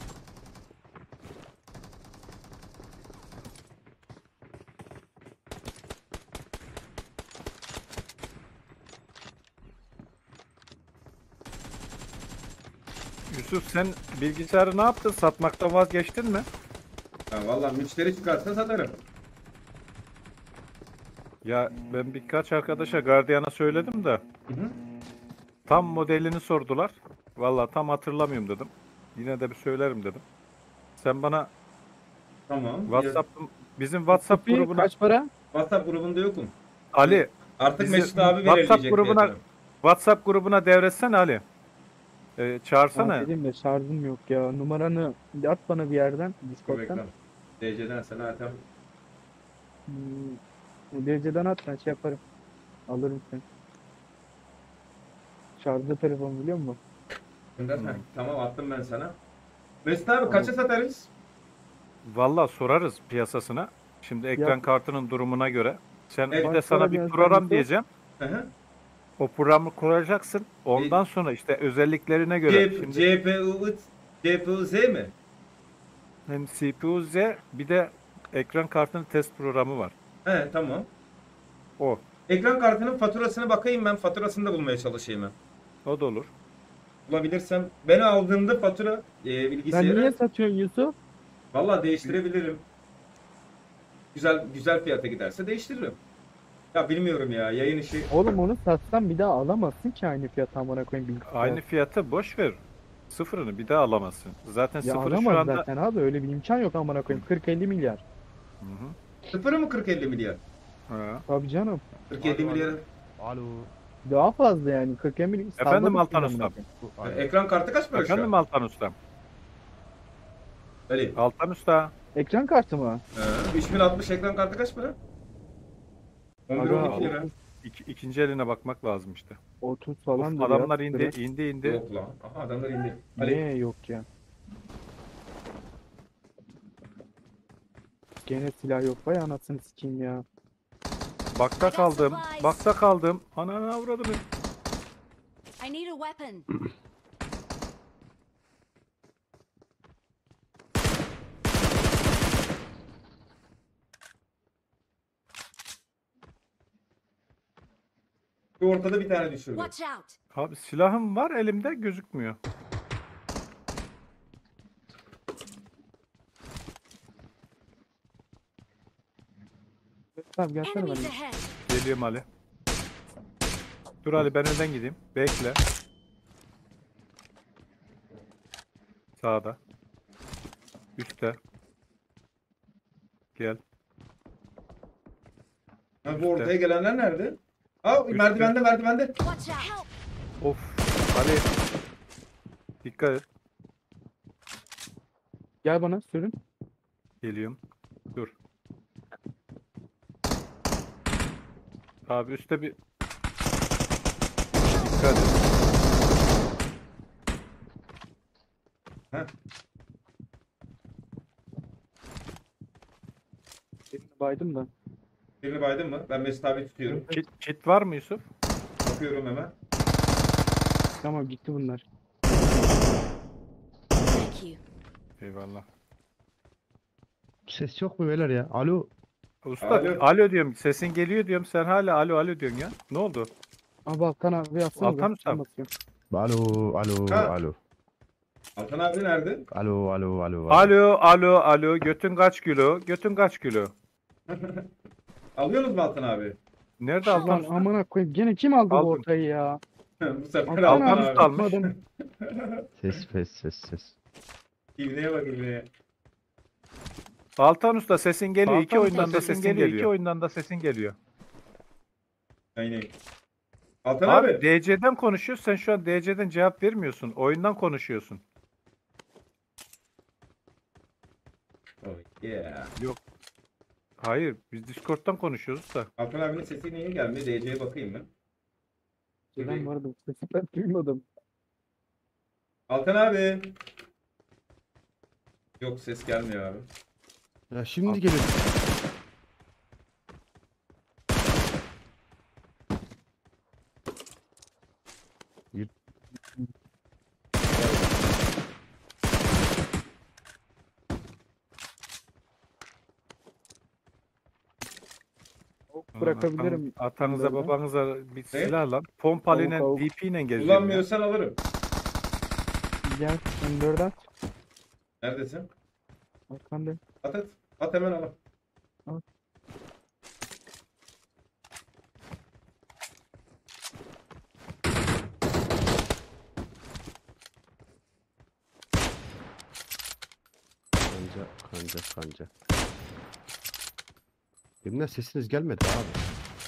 Yusuf sen bilgisayarı ne yaptın? Satmaktan vazgeçtin mi? Ha, vallahi müşteri çıkarsa satarım. Ya ben birkaç arkadaşa Guardian'a söyledim de Hı hı. tam modelini sordular. Vallahi tam hatırlamıyorum dedim. Yine de bir söylerim dedim. Sen bana Tamam. WhatsApp bizim WhatsApp Bir grubuna kaç para? WhatsApp grubunda yokum. Ali Artık Bizi Mesut abi WhatsApp belirleyecek grubuna- fiyatını. WhatsApp grubuna devretsen Ali. Ee, çağırsana. Ha, dedim de şarjım yok ya. Numaranı at bana bir yerden. Dur Discord'dan. bekle. D C'den sana atam. Hmm, dereceden at ben şey yaparım. Alırım seni. Şarjlı telefon biliyor musun? Gönder. Hı. Heh, Tamam attım ben sana. Mesut abi kaça satarız? Vallahi sorarız piyasasına. Şimdi ekran Ya- kartının durumuna göre. Sen Evet, bir de bak sana sonra bir ben program sana- diyeceğim. Hı hı. O programı kuracaksın. Ondan sonra işte özelliklerine göre. C- Şimdi CPU C P U Z mi? hem C P U Z bir de ekran kartının test programı var. He tamam. O. Ekran kartının faturasına bakayım ben faturasını da bulmaya çalışayım ben. O da olur. Bulabilirsem. Ben aldığımda fatura e, Sen bilgisayarı niye satıyorsun Yusuf? vallahi değiştirebilirim. Güzel güzel fiyata giderse değiştiririm. Ya bilmiyorum ya yayın işi. Oğlum onu satsan bir daha alamazsın ki aynı fiyata amına koyayım bilgisayar. Aynı fiyata boş ver. Sıfırını bir daha alamazsın. Zaten Ya sıfırı alamaz şu anda... zaten abi öyle bir imkan yok amına koyayım. kırk elli milyar. Hı hı. Sıfırı mı kırk elli milyar? Ha. Tabii canım. kırk elli Hadi milyar. Alo. Daha fazla yani. kırk emir Efendim Altan Ustam. Ekran kartı kaç para şu Efendim an? Altan Ustam. Ali. Altan Usta. Ekran kartı mı? He, üç bin altmış ekran kartı kaç para? on bir Aga, on iki lira. İki, ikinci eline bakmak lazım işte. otuz Of, falan ya. adamlar indi, Biraz- indi, indi. Yok lan. Aha adamlar indi. Ali. Niye yok ya? Gene silah yok. Vay anasını sikeyim ya. Bakta kaldım, bakta kaldım. Ananı avradını. I need a weapon. Bir ortada bir tane düşürdü. Watch out. Abi silahım var elimde gözükmüyor. Tamam gelsene Enemies bana. ahead. Geliyorum Ali. Dur Ali ben önden gideyim. Bekle. Sağda. Üstte. Gel. Ha, bu ortaya gelenler nerede? Ha Üstte. merdivende merdivende. Watch out. Of. Ali. Dikkat et. Gel bana sürün. Geliyorum. Dur. Abi üstte bir... Dikkat et. Ha. Birini baydım da. Birini baydın mı? Ben Mesut abi tutuyorum. Kit, kit var mı Yusuf? Bakıyorum hemen. Tamam gitti bunlar. Thank you. Eyvallah. Ses yok mu beyler ya? Alo. Usta Alo. alo. diyorum. Sesin geliyor diyorum. Sen hala alo alo diyorsun ya. Ne oldu? Abi Altan abi yapsana. Altan Usta. Alo, alo, Ha. alo. Altan abi nerede? Alo, alo, alo. Alo alo alo. Götün kaç kilo? Götün kaç kilo? Alıyorsunuz mu Altan abi? Nerede Altan Lan Usta? amına koyayım. Gene kim aldı Aldım. bu ortayı ya? Bu sefer Altan Altan, Altan abi. Usta almış. tutmadım. Ses, ses, ses, ses. İbneye bak ibneye. Altan Usta sesin geliyor. Altan İki Usta oyundan da sesin sesin geliyor. geliyor. İki oyundan da sesin geliyor. Aynen. Altan Abi, abi. D C'den konuşuyorsun. Sen şu an D C'den cevap vermiyorsun. Oyundan konuşuyorsun. Oh, yeah. Hayır. Biz Discord'dan konuşuyoruz da. Altan abinin sesi niye gelmiyor? D C'ye bakayım ben. Ben bu arada sesi ben duymadım. Altan abi. Yok ses gelmiyor abi. Ya şimdi geliyor. Bırakabilirim. Atan- Atanıza Böyle. babanıza bir silah lan. Pompalıyla Tavuk, tavuk. D P ile geziyorum ya. Kullanmıyorsan alırım. Gel. M dört at. Neredesin? Arkanda. At at. At hemen al. Al. Kanca, kanca, kanca. Benimle sesiniz gelmedi abi.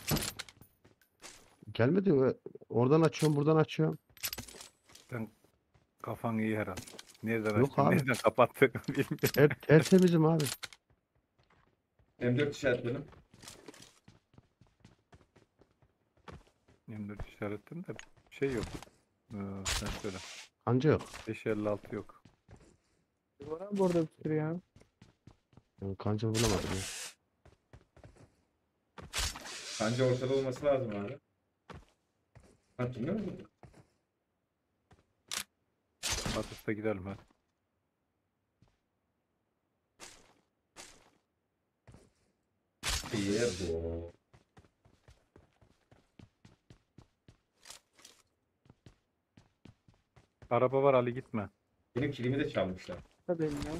Gelmedi mi? Oradan açıyorum, buradan açıyorum. Kafan iyi herhalde. Nereden Yok açtın, abi. nereden kapattın bilmiyorum. Ter, tertemizim abi. M dört işaretledim. yirmi dört işaretinde de şey yok. Ee, sen söyle. Kanca yok. beş elli altı yok. Var abi orada bir sürü ya. Ben kanca bulamadım ya. Bence ortada olması lazım abi. Attın değil mi? Atıfta gidelim hadi. İyi bu. Araba var Ali gitme. Benim kilimi de çalmışlar. Tabii ya.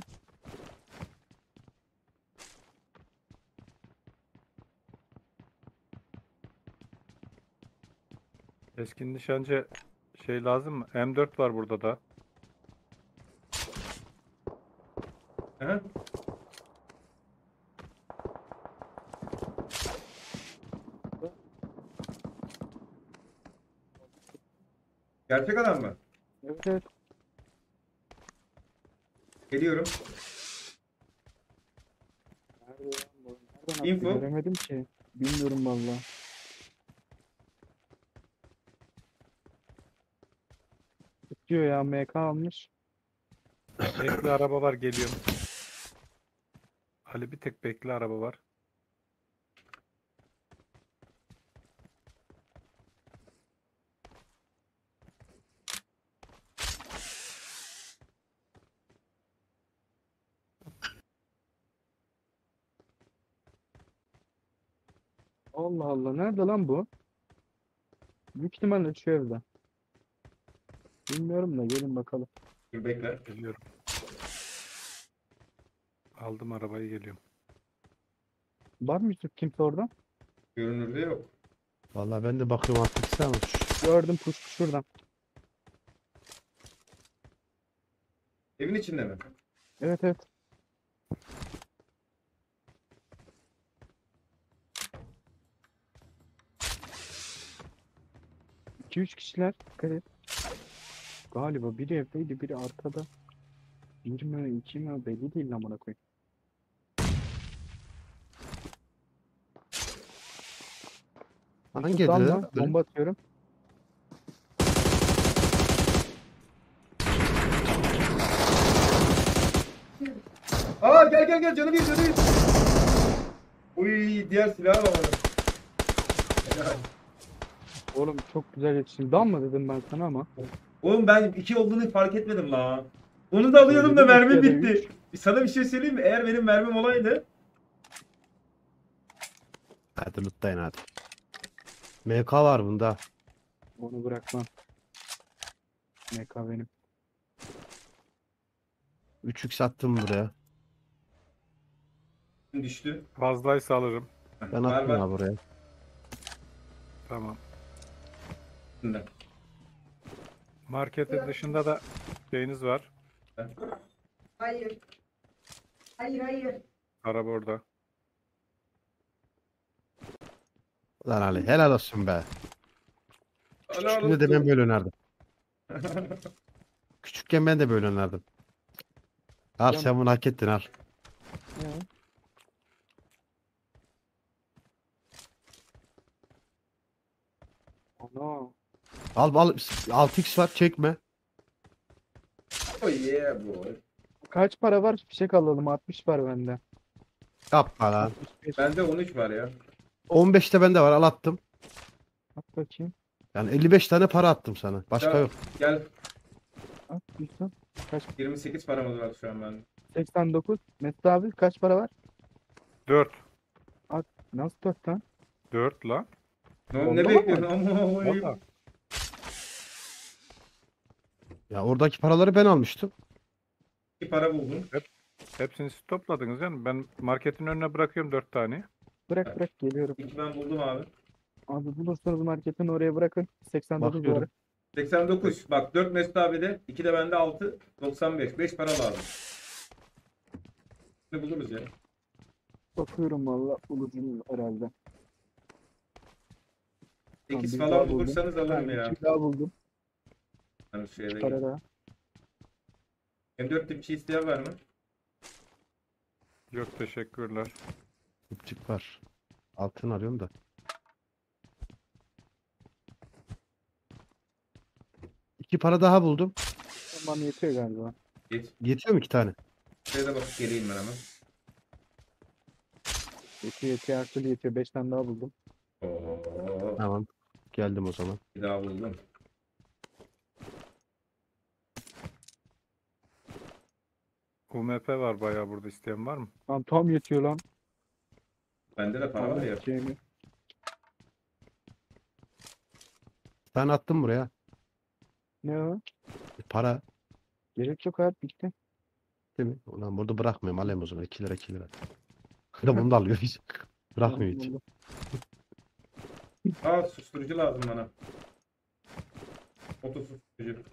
Keskin nişancı şey lazım mı? M dört var burada da. Hı? Gerçek adam mı? Evet evet. Geliyorum. Nerede lan bu? Nereden attı? Info. Göremedim ki. Bilmiyorum valla. Tutuyor ya, M K almış. Bekle araba var geliyorum. Ali bir tek bekle araba var. Allah Allah, nerede lan bu? Büyük ihtimalle şu evde. Bilmiyorum da gelin bakalım. Dur bekle. Geliyorum. Aldım arabayı geliyorum. Var mı Yusuf kimse orada? Görünürde yok. Vallahi ben de bakıyorum artık sen Gördüm, push şuradan. Evin içinde mi? Evet evet. iki üç kişiler. Dikkat et. Galiba biri evdeydi, biri arkada. Bir mi, iki mi belli değil amına koyayım. Hangi Yusuf, dalma, evde? bomba atıyorum. Aa gel gel gel canı bir canı bir. Uy diğer silah var bana. Helal. Oğlum çok güzel yetiştim. Dalma dedim ben sana ama. Oğlum ben iki olduğunu fark etmedim la. Onu da alıyordum da Söyledim, mermim iki ya da bitti. Sana bir şey söyleyeyim mi? Eğer benim mermim olaydı. Hadi lootlayın hadi. M K var bunda. Onu bırakmam. M K benim. üç x attım buraya. Düştü. Fazlaysa alırım. Ben Var attım var. ya buraya. Tamam. Üstünde. Marketin dışında da şeyiniz var. Hayır. Hayır hayır. Araba orada. Lan Ali helal olsun be. Helal Şimdi de olsun. ben böyle oynardım. Küçükken ben de böyle oynardım. Al sen bunu hak ettin al. Ya. Ana. Al al altı x var çekme. Oh yeah boy. Kaç para var? Fişek alalım. altmış var bende. Yapma lan. altmış bir. Bende on üç var ya. on beşte bende var al attım. At bakayım. Yani elli beş tane para attım sana. Başka Ya, yok. Gel. At Yusuf. Kaç? yirmi sekiz paramız var şu an bende. seksen dokuz. Mesut abi kaç para var? dört. Nasıl dört lan? dört lan. Ne, Oldu ne mu? bekliyorsun? Ama Valla. Ya oradaki paraları ben almıştım. iki para buldum. Hepsini siz topladınız canım. Ben marketin önüne bırakıyorum dört tane. Bırak bırak geliyorum. İki ben buldum abi. Abi bulursanız marketin oraya bırakın. seksen dokuz Bakıyorum. var. seksen dokuz. Bak dört Mesut abide. iki de bende altı. doksan beş. beş para lazım. Ne buluruz ya? Bakıyorum valla bulucum herhalde. sekiz bir falan daha buldum. bulursanız alırım Ben ya. iki daha buldum. Hani şu eve Para git. daha. M dört tip şey isteyen var mı? Yok teşekkürler. Küçük var. Altın arıyorum da. İki para daha buldum. Tamam yetiyor galiba. Git. Yetiyor mu iki tane? Şuraya da bakıp geleyim ben hemen. Yetiyor yetiyor her türlü yetiyor. beş tane daha buldum. Oo, Tamam. Geldim o zaman. bir daha buldum. U M P var bayağı burada isteyen var mı? Lan tam yetiyor lan. Bende de para var ya. Yeteceğimi. Ben attım buraya. Ne o? Para. Gerek yok abi bitti. Değil mi? Ulan burada bırakmıyorum. Alayım o zaman. iki lira iki lira. Da bunu da alıyor hiç. Bırakmıyor hiç. Aa susturucu lazım bana. Oto susturucu.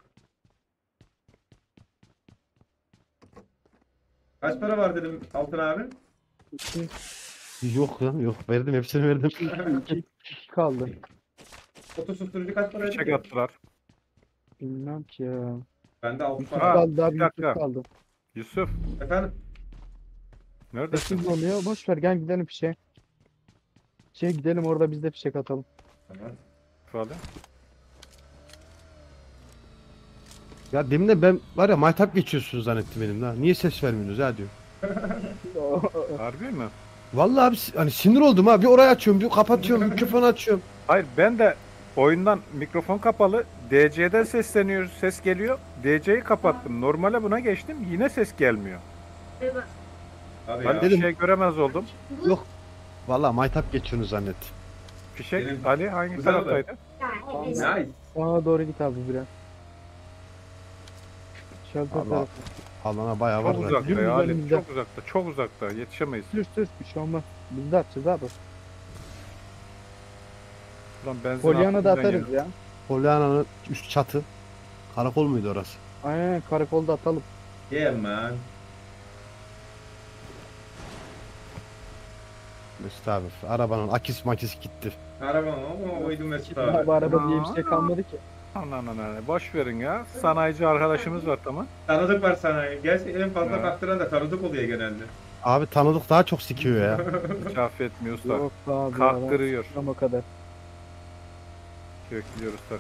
Kaç para var dedim Altın abi? İki, Yok lan yok. Verdim hepsini verdim. iki, iki kaldı. Oto susturucu kaç para? Fişek attılar. Bilmem ki ya. Bende altı Yusuf var. Ha, kaldı abi bir Yusuf dakika. kaldı. Yusuf Efendim? neredesin? Sessiz oluyor. Boş ver gel gidelim fişe. Şey gidelim orada biz de fişek atalım. Tamam. Falan. Ya demin de ben var ya maytap geçiyorsunuz zannettim benim ha. Niye ses vermiyorsunuz ya diyor. Harbi mi? Vallahi abi si- hani sinir oldum ha. Bir orayı açıyorum, bir kapatıyorum, mikrofonu açıyorum. Hayır ben de oyundan mikrofon kapalı. D C'den sesleniyoruz. Ses geliyor. D C'yi kapattım. Normale buna geçtim. Yine ses gelmiyor. Abi Ben ya. bir dedim- şey göremez oldum. Yok. Vallahi maytap geçiyorsunuz zannettim. Fişek Benim- Ali hangi Güzel oldu. taraftaydı? Nice. Sağa doğru git abi biraz. Şalter Allah. tarafı. Alana bayağı var Çok zaten. uzakta ya Yürü, Ali. yürü, Çok uzakta. Çok uzakta. Yetişemeyiz. Sür sür bir şey olmaz. Biz de atacağız abi. Ulan benzin Polyana da aklımdan atarız ya. ya. Polyana'nın üst çatı. Karakol muydu orası? Aynen karakolda atalım. Yeah man. Mesut abi. Arabanın akis makis gitti. Arabam ama oydu Mesut Abi abi. araba diye bir şey kalmadı ki. Anan anan. Boş verin ya. Sanayici arkadaşımız var tamam. Tanıdık var sana. Gerçi en fazla Ha. kaptıran da tanıdık oluyor genelde. Abi tanıdık daha çok sikiyor ya. Hiç affetmiyor usta. Yok be abi. ya, Kalktırıyor. ben o kadar. Köklüyor usta.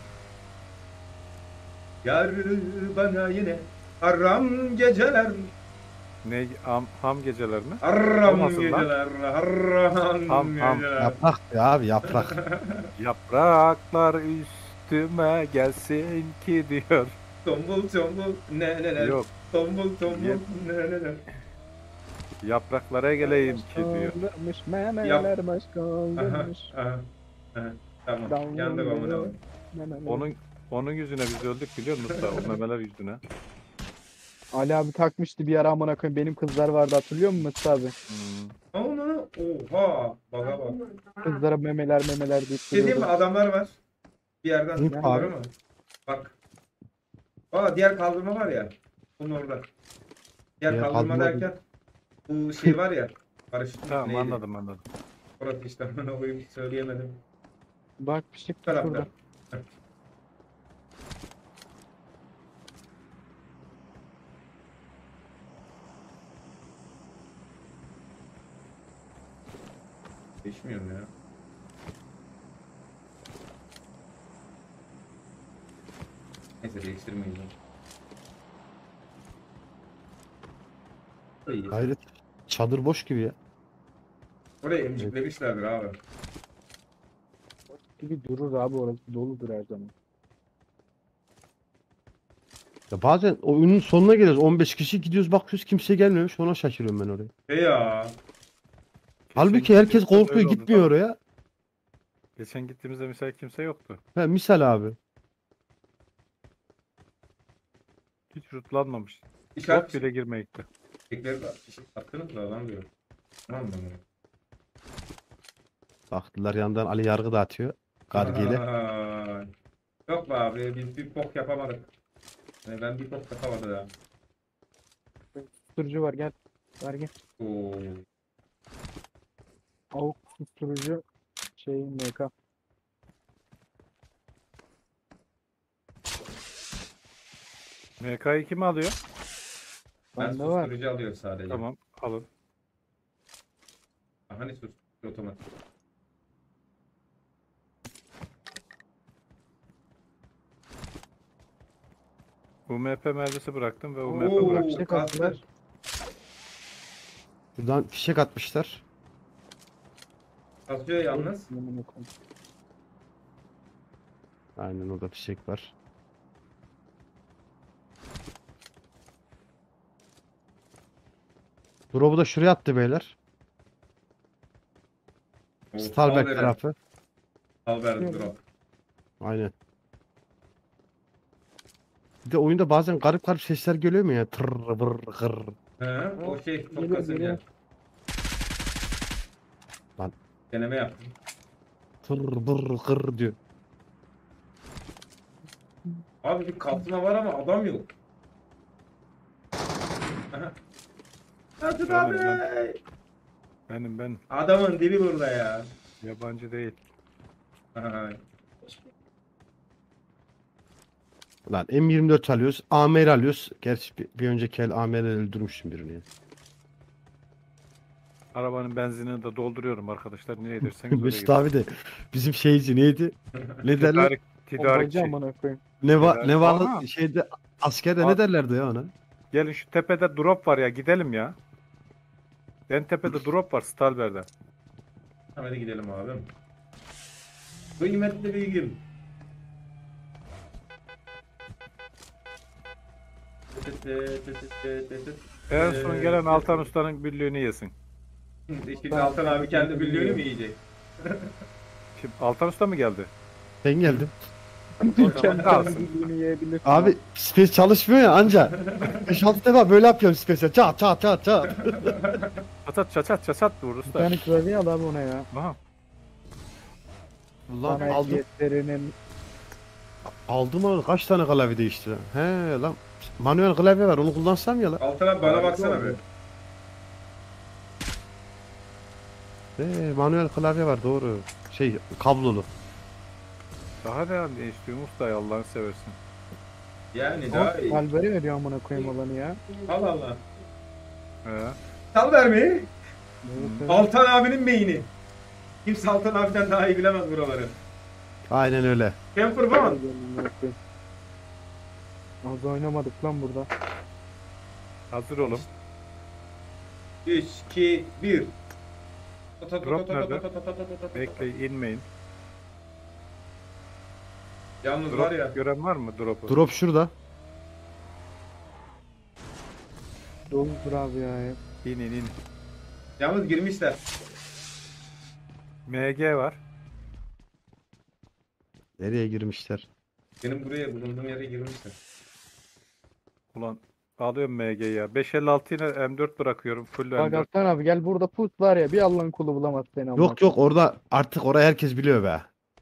Yar bana yine haram geceler. Ne ham, ham geceler mi? Haram Olmasın lan. geceler. Haram Ham, ham. geceler. Yaprak ya abi yaprak. Yapraklar üstüme gelsin ki diyor. Tombul tombul ne ne ne. Yok. Tombul tombul Yep. ne ne ne. Yapraklara geleyim ki diyor. Kaldırmış memeler baş Aha, kaldırmış. aha, aha. Tamam. Davul Yandık amına. vuruyor. Memeler. Onun onun yüzüne biz öldük biliyor musun usta? O memeler yüzüne. Ali abi takmıştı bir ara amına koyayım. Benim kızlar vardı hatırlıyor musun Mesut abi? Hmm. Ama oha. Baka bak. Kızlara memeler memeler deyip Şey diyeyim mi? duruyordu. Adamlar var. Bir yerden Hı, sıkıyorlar abi. ama. Bak. Aa diğer kaldırma var ya. Bunun orada. Diğer Diğer kaldırma kaldırma derken bu şey var ya. Paraşüt Tamam neydi? anladım anladım. Orası işte bana oyun söyleyemedim. Bak fişek Bu tarafta. şurada. Değişmiyorum ya. Neyse değiştirmeyiz. İyi. Hayret. Çadır boş gibi ya. Oraya emciklemişlerdir abi. Gibi durur abi orası doludur her zaman. Ya bazen oyunun sonuna geliyoruz. on beş kişi gidiyoruz bakıyoruz kimse gelmemiş. Ona şaşırıyorum ben oraya. He ya. Halbuki Geçen herkes gittiğimizde korkuyor öyle oldu, gitmiyor tamam. oraya. Geçen gittiğimizde mesela kimse yoktu. He, misal abi. Hiç rutlanmamış. İşaret Bot bile girmeyekti. Çiçekleri de attınız da lan diyor. Tamam mı? Baktılar yandan Ali yargı dağıtıyor. Gargiyle. Ay. Yok be abi biz bir bok yapamadık. Yani ben bir bok yapamadım ya. Susturucu var gel. Ver gel. Oo. Avuk susturucu şey M K. M K'yı kim alıyor? Ben Bende var. susturucu alıyorum sadece. Tamam alın. Hani susturucu otomatik. U M P mermisi bıraktım ve U M P Oo, bıraktım. Fişek kastı. attılar. Buradan fişek atmışlar. Kasıyor yalnız. Amına koyayım. Aynen orada fişek var. Drop'u da şuraya attı beyler. Oo, Starback Alber'e. tarafı. Alber drop. Aynen. Bir de oyunda bazen garip garip sesler geliyor mu ya? Tırr vır gır. He, o şey çok Geliyor, kasınca. geliyor. Lan. Deneme yaptım. Tır vır gır diyor. Abi bir kasma var ama adam yok. Aha. Nasıl Tamam, abi? ben- Benim ben Adamın dibi burada ya. yabancı değil. Aha. Lan M yirmi dört alıyoruz. A M R alıyoruz. Gerçi bir, bir önceki el A M R'leri öldürmüştüm birini. ya. Arabanın benzinini de dolduruyorum arkadaşlar. Nereye derseniz oraya Mesut gidin. abi de bizim şeyci neydi? Ne derler? Tedarik, Bombacı tedarikçi. amına koyayım. Ne va Tedarik- ne Aha. var şeyde askerde Abi- ne derlerdi ya ona? Gelin şu tepede drop var ya, gidelim ya. En tepede drop var Stalber'de. Hadi gidelim abim. Kıymetli bilgim. En son gelen Altan Usta'nın büllüğünü yesin. Şimdi Altan abi kendi büllüğünü mü yiyecek? Şimdi Altan Usta mı geldi? Ben geldim. Kendi kalsın. bildiğini yiyebilir. Abi space çalışmıyor ya anca. beş altı defa böyle yapıyorum space'e. Çat çat çat çat. Çaçat çaçat çaçat vur Bir usta. tane klavye al abi ona ya. Aha. Lan Sana aldım. ehliyetlerinin Aldım onu kaç tane klavye değişti. He lan. Manuel klavye var onu kullansam ya lan. Altan abi bana baksana be. He manuel klavye var doğru. Şey kablolu. Daha ne ne istiyorsun usta ya, Allah'ını seversin. Yani daha iyi. Alberi veriyor amına koyayım olanı ya. Allah Allah. He. Sal vermeyi. Evet, evet. Altan abinin beyni. Kimse Altan abiden daha iyi bilemez buraları. Aynen öyle. Camper Van. Az oynamadık lan burada. Hazır olun. üç, iki, bir. Drop nerede? Bekleyin, inmeyin. Yalnız var Drop ya. gören var mı drop'u? Drop şurada. Doludur abi ya. İn in in. Yalnız girmişler. M G var. Nereye girmişler? Benim buraya bulunduğum yere girmişler. Ulan alıyorum M G'yi ya. beş elli altı yine M dört bırakıyorum. Full Bak M dört. Altan abi gel burada put var ya bir Allah'ın kulu bulamaz seni amına. Yok yok orada artık orayı herkes biliyor be.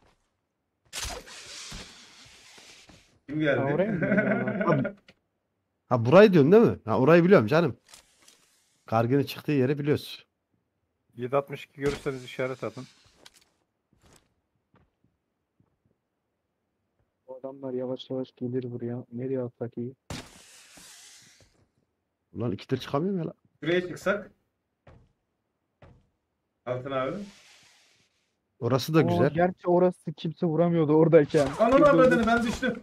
Kim Ha, oraya mı geldi? gidiyorsun? Ha burayı diyorsun değil mi? Ha orayı biliyorum canım. Kargının çıktığı yeri biliyoruz. yedi altmış iki görürseniz işaret atın. Bu adamlar yavaş yavaş gelir buraya. Nereye atsak iyi? Ulan ikidir çıkamıyorum ya lan. Şuraya çıksak. Altan abi. Orası da Ama güzel. gerçi orası kimse vuramıyordu oradayken. Ananı avradını ben düştüm.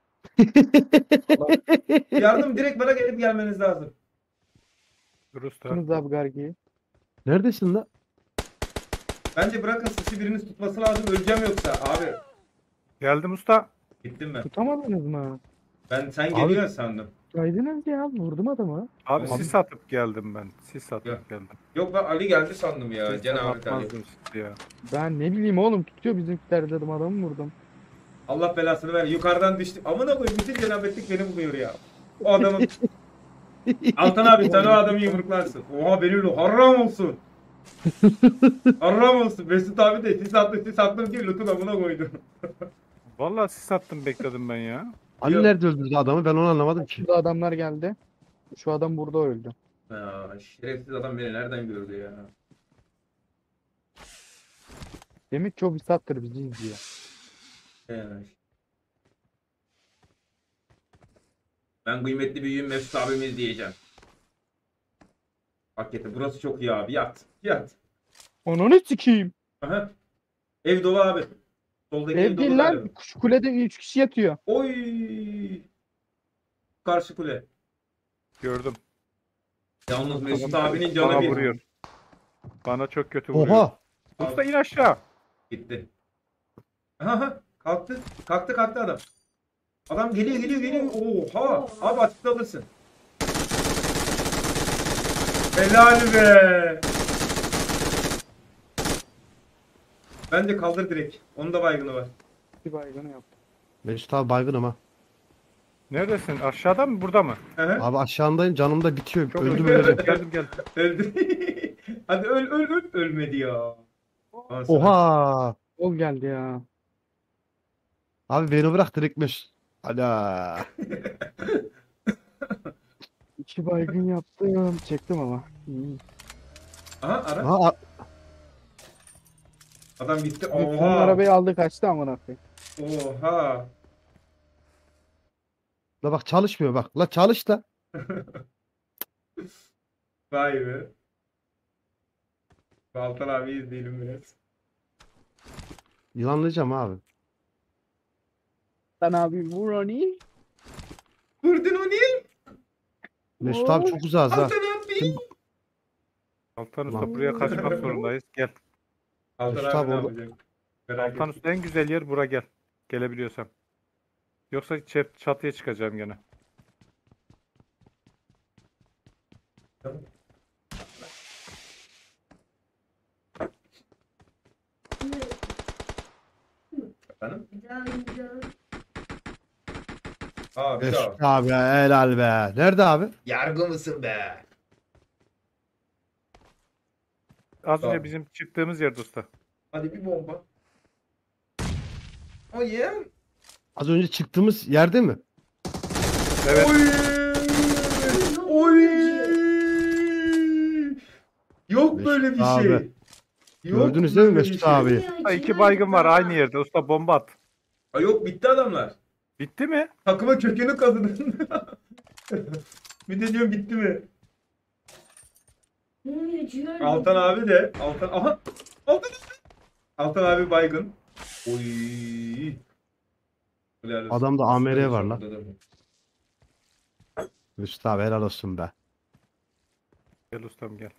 Yardım direkt bana gelip gelmeniz lazım. Dur usta. Tutunuz abi Gargi'yi. Neredesin lan? Bence bırakın sisi biriniz tutması lazım. Öleceğim yoksa abi. Geldim usta. Gittim ben. Tutamadınız mı? Ben sen Abi- geliyorsun sandım. Aydınız ya vurdum adamı. Abi Abi- sis atıp geldim ben. Sis atıp Yok. geldim. Yok ben Ali geldi sandım ya. Sis Cenab-ı Ali. atmazdım sizi ya. Ben ne bileyim oğlum tutuyor bizimkiler dedim adamı vurdum. Allah belasını ver. Yukarıdan düştüm. Amına koyayım bütün cenabetlik beni buluyor ya. O adamın. Altan abi sen o adamı yumruklarsın. Oha benim haram olsun. Haram olsun. Mesut abi de sis attı sis attım ki lütfen amına koydu. Vallahi sis attım bekledim ben ya. Ali Yok. nerede öldürdü adamı ben onu anlamadım ki. Şurada adamlar geldi. Şu adam burada öldü. Ya şerefsiz adam beni nereden gördü ya. Demek ki o bir sattır bizi izliyor. Ya. Ben kıymetli büyüğüm Mesut abimiz diyeceğim. Hakikaten burası çok iyi abi. Yat. Yat. Onu sikeyim. Aha. Ev dolu abi. Soldaki ev, Ev dolu değil galiba. lan. Şu kulede üç kişi yatıyor. Oy. Karşı kule. Gördüm. Yalnız Mesut abinin Bana canı bir. vuruyor. Bana çok kötü vuruyor. Oha. Usta in aşağı. Gitti. Aha. Kalktı. Kalktı kalktı adam. Adam geliyor geliyor geliyor. Oha. Abi açıkta alırsın. Helal be. Bence kaldır direkt. Onun da baygını var. Bir baygını yaptı. Mesut abi baygınım ha. Neredesin? Aşağıda mı? Burada mı? Hı hı. Abi aşağındayım canım da bitiyor. Çok Öldüm özür öleceğim. dilerim. Geldim geldim. Öldü. Hadi öl öl öl. Ölmedi ya. Al sana. Oha. Ol geldi ya. Abi beni bırak direkt Mesut. Hala. İki baygın yaptım. Çektim ama. İyi. Aha ara. Aha, a- Adam gitti. Son Oha. arabayı aldı kaçtı amına koyayım. Oha. La bak çalışmıyor bak. La çalış la. Vay be. Altan abi izleyelim biraz. Yılanlayacağım abi. Sen abi vur onu. Vurdun onu. Mesut abi çok uzağız ha. Altan abi. Kim- Altan Usta Lan. buraya kaçmak zorundayız. Gel. Altan Mesut abi ne abi orada- yapacak? Merak Altan ettim. Usta en güzel yer bura gel. Gelebiliyorsam. Yoksa çep- çatıya çıkacağım gene. Efendim? Can can. Aa bir daha. Mesut abi helal be. Nerede abi? Yargı mısın be? Az Tamam. önce bizim çıktığımız yerde usta. Hadi bir bomba. Oh yeah. Az önce çıktığımız yerde mi? Evet. Oy! Oy! Yok Mesut böyle bir abi. şey. Yok Gördünüz değil mi böyle bir Mesut şey. abi? Usta iki baygın var aynı yerde. Usta bomba at. Aa, yok bitti adamlar. Bitti mi? Takıma kökünü kazıdın. Bir de diyorum bitti mi? Altan abi de. Altan aha. Altan abi. Altan abi baygın. Oy. Helal olsun. Adamda A M R var lan. Burada da mı? Mesut abi helal olsun be. Gel ustam gel.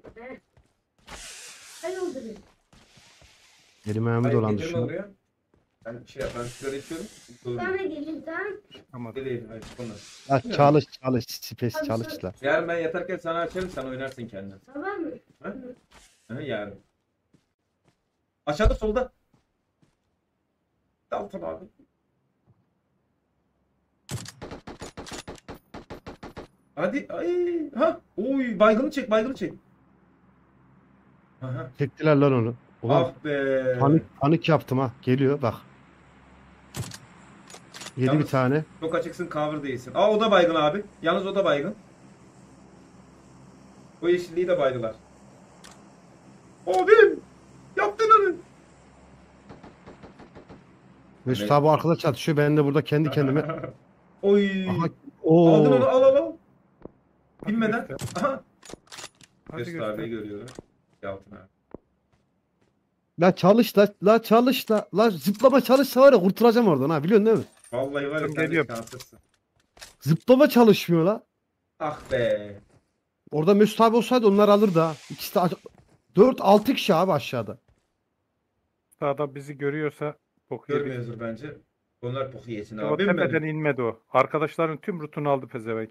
Sen oldu. Elim ayağımı Hayır, dolandı getirme şu an. oraya. Ben şey yap, ben sigara içiyorum. Doğru. Sana gelin sen. Ama Değil, hayır, sonra. La çalış çalış. Spes çalış la. Yarın ben yatarken sana açarım, sen oynarsın kendin. Sabah mı? Ha, yarın. Aşağıda solda. Dalton abi. Hadi, ay, ha, oy, baygını çek, baygını çek. Aha. Çektiler lan onu. Ulan Ah be. panik, panik yaptım ha. Geliyor bak. Yedi Yalnız- bir tane. Çok açıksın, cover değilsin. Aa, o da baygın abi. Yalnız o da baygın. O yeşilliği de baydılar. Abim! Yaptın onu. Mesut Evet. abi arkada çatışıyor. Ben de burada kendi kendime. Oy. Aha. Aldın onu, Oo. al al al. Hadi Bilmeden. göster. Aha. Hadi Mesut göster. abiyi görüyorum. Yaltın abi. La çalış la. La çalış la. La zıplama çalışsa var ya kurtulacağım oradan ha. Biliyorsun değil mi? Vallahi var ya Tamam, sen de geliyorum. şanslısın. Zıplama çalışmıyor la. Ah be. Orada Mesut abi olsaydı onlar alırdı ha. İkisi de dört altı kişi abi aşağıda. Sağda bizi görüyorsa bok yedik. Görmüyordur bence. Onlar poku yesin O abim tepeden benim. inmedi o. Arkadaşların tüm rutunu aldı pezevenk.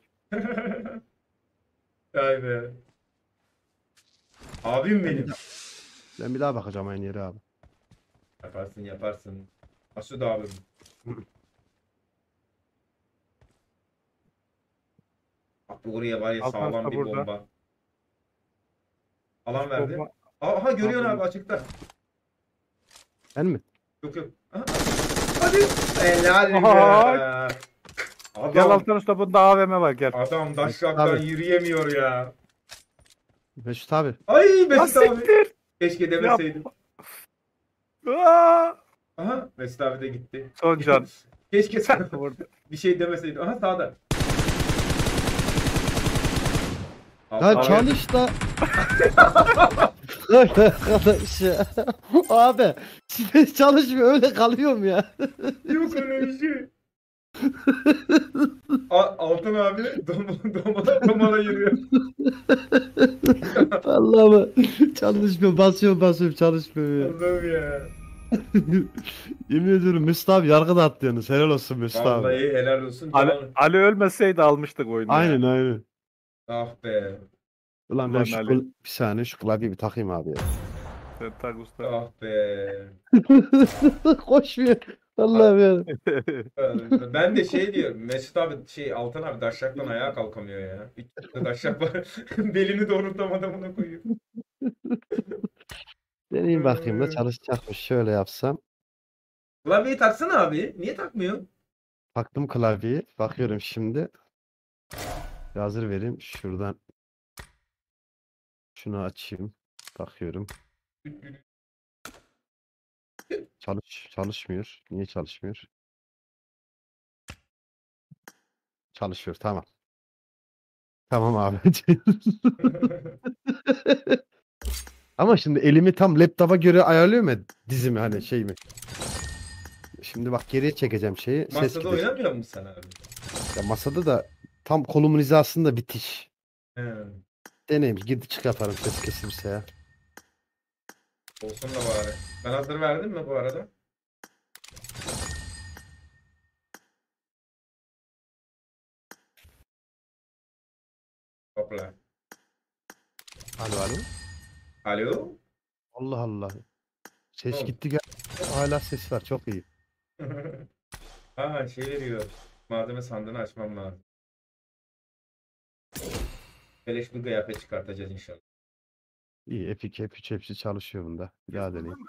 Vay be. Abim benim. Ben bir daha bakacağım aynı yere abi. Yaparsın yaparsın. Asud abim. Bak oraya var ya Altan sağlam Usta bir burada. bomba. Alan verdi. Bomba- Aha görüyorsun Abi. abi açıkta. Ben mi? Yok yok. Aha. Hadi. Helal be. Aha. Gel Adam, Altan Usta bunda A V M var gel. adam daşraktan Abi. yürüyemiyor ya. Mesut abi. Ay Ya Mesut abi. siktir. Keşke demeseydim. Aa! Aha Mesut abi de gitti. Son can. Keşke sen Vurdu. bir şey demeseydim. Aha sağda. Ya Abi, çalış da. Arkadaş ya. Abi spes çalışmıyor öyle kalıyorum ya. Yok öyle bir şey. A- Altın abi dom domala domala yürüyor. Allah'ım çalışmıyor basıyorum basıyorum çalışmıyor ya. Allah'ım ya. Yemin ediyorum Mesut abi yargıda atlıyorsunuz. Helal olsun Mesut abi. Vallahi helal olsun. Ali, Can- Ali ölmeseydi almıştık oyunu. ya. Aynen aynen. Ah be. Ulan ben Ulan şu Ali. kıl- bir saniye şu klavyeyi bir takayım abi ya. Sen tak usta. Ah be. Koşmuyor. Allah'ım ya. Ben de şey diyorum. Mesut abi şey Altan abi daşşaktan ayağa kalkamıyor ya. Bir tane daşşak var. Belini doğrultamadan ona koyuyor. Deneyeyim bakayım da çalışacakmış. Şöyle yapsam. Klavyeyi taksana abi. Niye takmıyor? Taktım klavyeyi. Bakıyorum şimdi. Bir hazır vereyim. Şuradan. Şunu açayım. Bakıyorum. Çalış çalışmıyor. Niye çalışmıyor? Çalışıyor tamam. Tamam abi. Ama şimdi elimi tam laptopa göre ayarlıyorum ya dizimi hani şey mi? Şimdi bak geriye çekeceğim şeyi. Ses Masada gidecek. oynamıyor musun sen abi? Ya masada da tam kolumun hizasında bitiş. He. Deneyim gidip çık yaparım ses kesilirse ya. Olsun da bari. Ben hazır verdim mi bu arada? Hopla. Alo alo. Alo? Allah Allah. Ses Oğlum. gitti gel. Hala ses var çok iyi. Aa şey veriyor. Malzeme sandığını açmam lazım. Beleş bir kıyafet çıkartacağız inşallah. İyi Epic F üç hepsi çalışıyor bunda. Bir daha deneyim.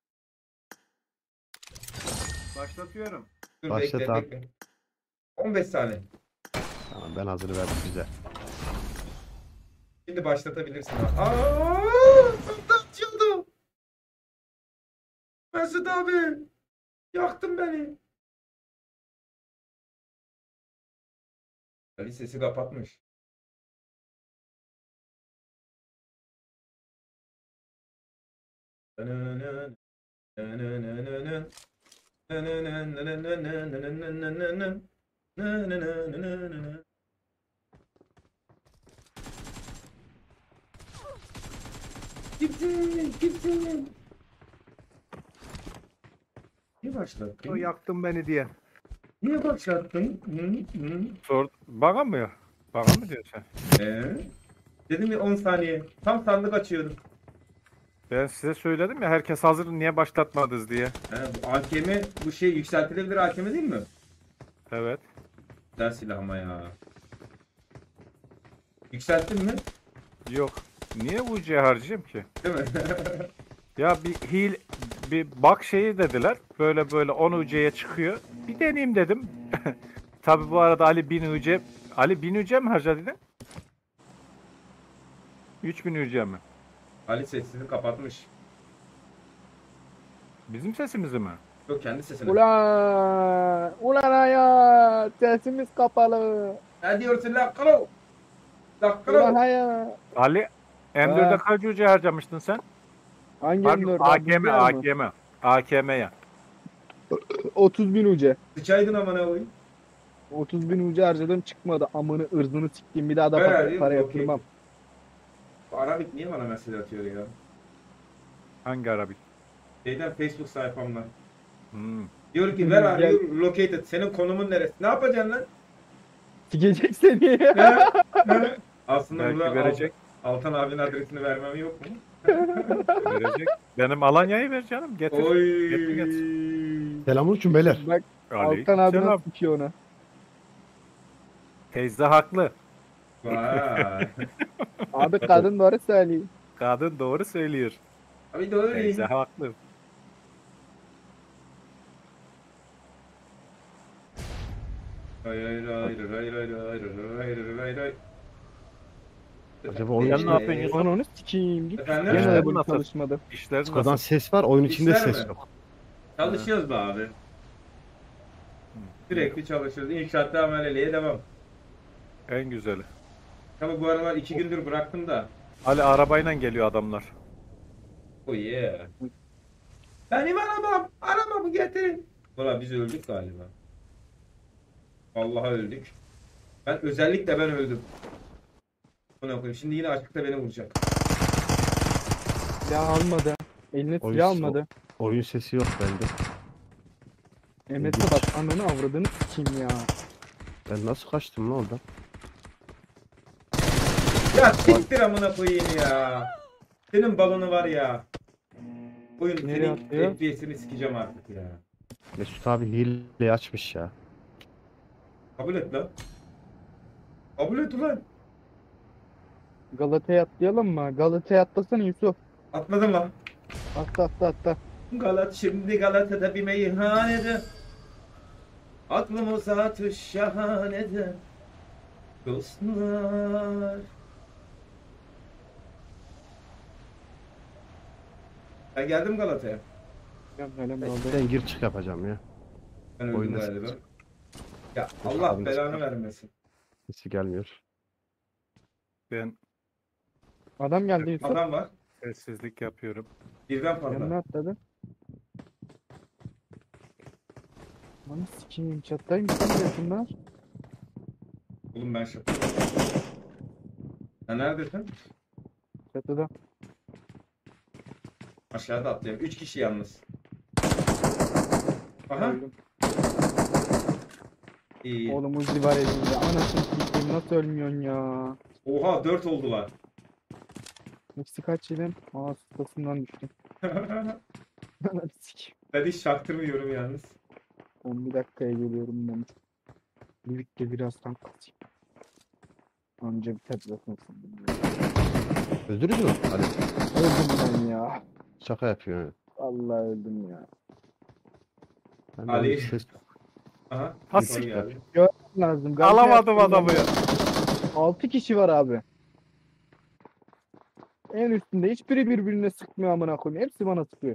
Başlatıyorum. Dur Başlat bekle abi. bekle. on beş saniye. Tamam ben hazır verdim güzel. Şimdi başlatabilirsin abi. Aaa! Sanda atıyordu. Mesut abi. Yaktın beni. Ali sesi kapatmış. Kimsin? Kimsin? Niye O başlattın? yaktın beni diye. Niye başlattın? Hı, hı. Sor. Bana mı? Bana mı diyorsun sen? Ee? Dedim ya on saniye. Tam sandık açıyordum. Ben size söyledim ya herkes hazır niye başlatmadınız diye. He, bu A K M bu şey yükseltilebilir A K M değil mi? Evet. Güzel silah ama ya. Yükselttin mi? Yok. Niye U C harcayayım ki? Değil mi? Ya bir hil bir bak şeyi dediler. Böyle böyle on U C'ye çıkıyor. Bir deneyeyim dedim. Tabi bu arada Ali bin U C Ali bin U C mi harcadın? üç bin U C mi? Ali sesini kapatmış. Bizim sesimizi mi? Yok kendi sesini. Ulan! Ulan hayat! Sesimiz kapalı. Ne diyorsun lan kalo? Lan Ulan kalo. hayat! Ali M dört'e kaç U C harcamıştın sen? Hangi Pardon, M dört? A K M, A K M. A K M'ye. otuz bin U C. Sıçaydın amına koyayım. otuz bin U C harcadım çıkmadı. Amını ırzını siktim. Bir daha da Ver para, abi, para okey. yatırmam. Bu Arabik niye bana mesaj atıyor ya? Hangi Arabik? Şeyden Facebook sayfamdan. Hmm. Diyor ki ver abi Gel. located. Senin konumun neresi? Ne yapacaksın lan? Sikecek seni. He? He? Aslında Belki burada verecek. Alt- Altan abinin adresini vermem yok mu? Verecek. Benim Alanya'yı ver canım. Getir. Oy. Getir, getir. Selamünaleyküm beyler. Bak Aleyküm Altan abi selam. nasıl sikiyor onu. Teyze haklı. Vay. Abi kadın doğru söylüyor. Kadın doğru söylüyor. Abi doğru. Teyze haklı. Ray ray ray ray ray ray ray ray ray ray. Acaba oyun Sen ne yapıyorsun Yusuf? Onu sikeyim. Git. Efendim? Gene de Evet. bu Nasıl? çalışmadı. İşler Skodan nasıl? ses var oyun içinde İşler ses mi? yok. Çalışıyoruz be abi. Sürekli çalışıyoruz. İnşaatta ameleliğe devam. En güzeli. Tabi bu aralar iki gündür bıraktım da. Ali arabayla geliyor adamlar. Oh yeah. Benim arabam. Arabamı getirin. Valla biz öldük galiba. Vallahi öldük. Ben özellikle ben öldüm. Buna koyayım. Şimdi yine açıkta beni vuracak. Silah almadı. Eline Oyun- silah almadı. Oyun sesi yok bende. Emret'e bak ananı avradını sikeyim ya. Ben nasıl kaçtım lan oradan? Ya siktir amına koyayım ya. Senin balonu var ya. Oyun Nereye senin atıyor? F P S'ini sikeceğim artık ya. Mesut abi hile açmış ya. Kabul et lan. Kabul et ulan. Galata'ya atlayalım mı? Galata'ya atlasana Yusuf. Atmadım lan. Atla atla atla. Galat şimdi Galata'da bir meyhanede. Aklım uzatış şahanede. Dostlar. Ben geldim Galata'ya. Gel, gel, gel, oldu. Ben gir çık yapacağım ya. Ben öldüm Oyunda galiba. sıkıntı Ya Allah belanı vermesin. Sesi gelmiyor. Ben Adam geldi Yusuf. Adam var. sessizlik yapıyorum. Birden Yanına fazla. atladı. Lan sikiyim çattaymış lan ya bunlar. Oğlum ben şaka. Sen neredesin? Çatıda. Aşağıda atlayayım. Üç kişi yalnız. Aha. Öldüm. İyi. Oğlum Uzi var elimde. Anasını sikeyim nasıl ölmüyorsun ya. Oha dört oldular. Hepsi kaç yedim? Aa sustasından düştüm. Anasını sikeyim. Ben hiç çaktırmıyorum yalnız. on bir dakikaya geliyorum ben. Birlikte biraz tank kasayım. Anca bir teplasın. Öldürüz mü? Hadi. Öldüm ben ya. Şaka yapıyor. Allah öldüm ya. Ben de Ali. bir Ses... Aha. Ha, soru siktir. geldi. Lazım. Alamadım adamı ya. altı kişi var abi. En üstünde hiçbiri birbirine sıkmıyor amına koyayım. Hepsi bana sıkıyor.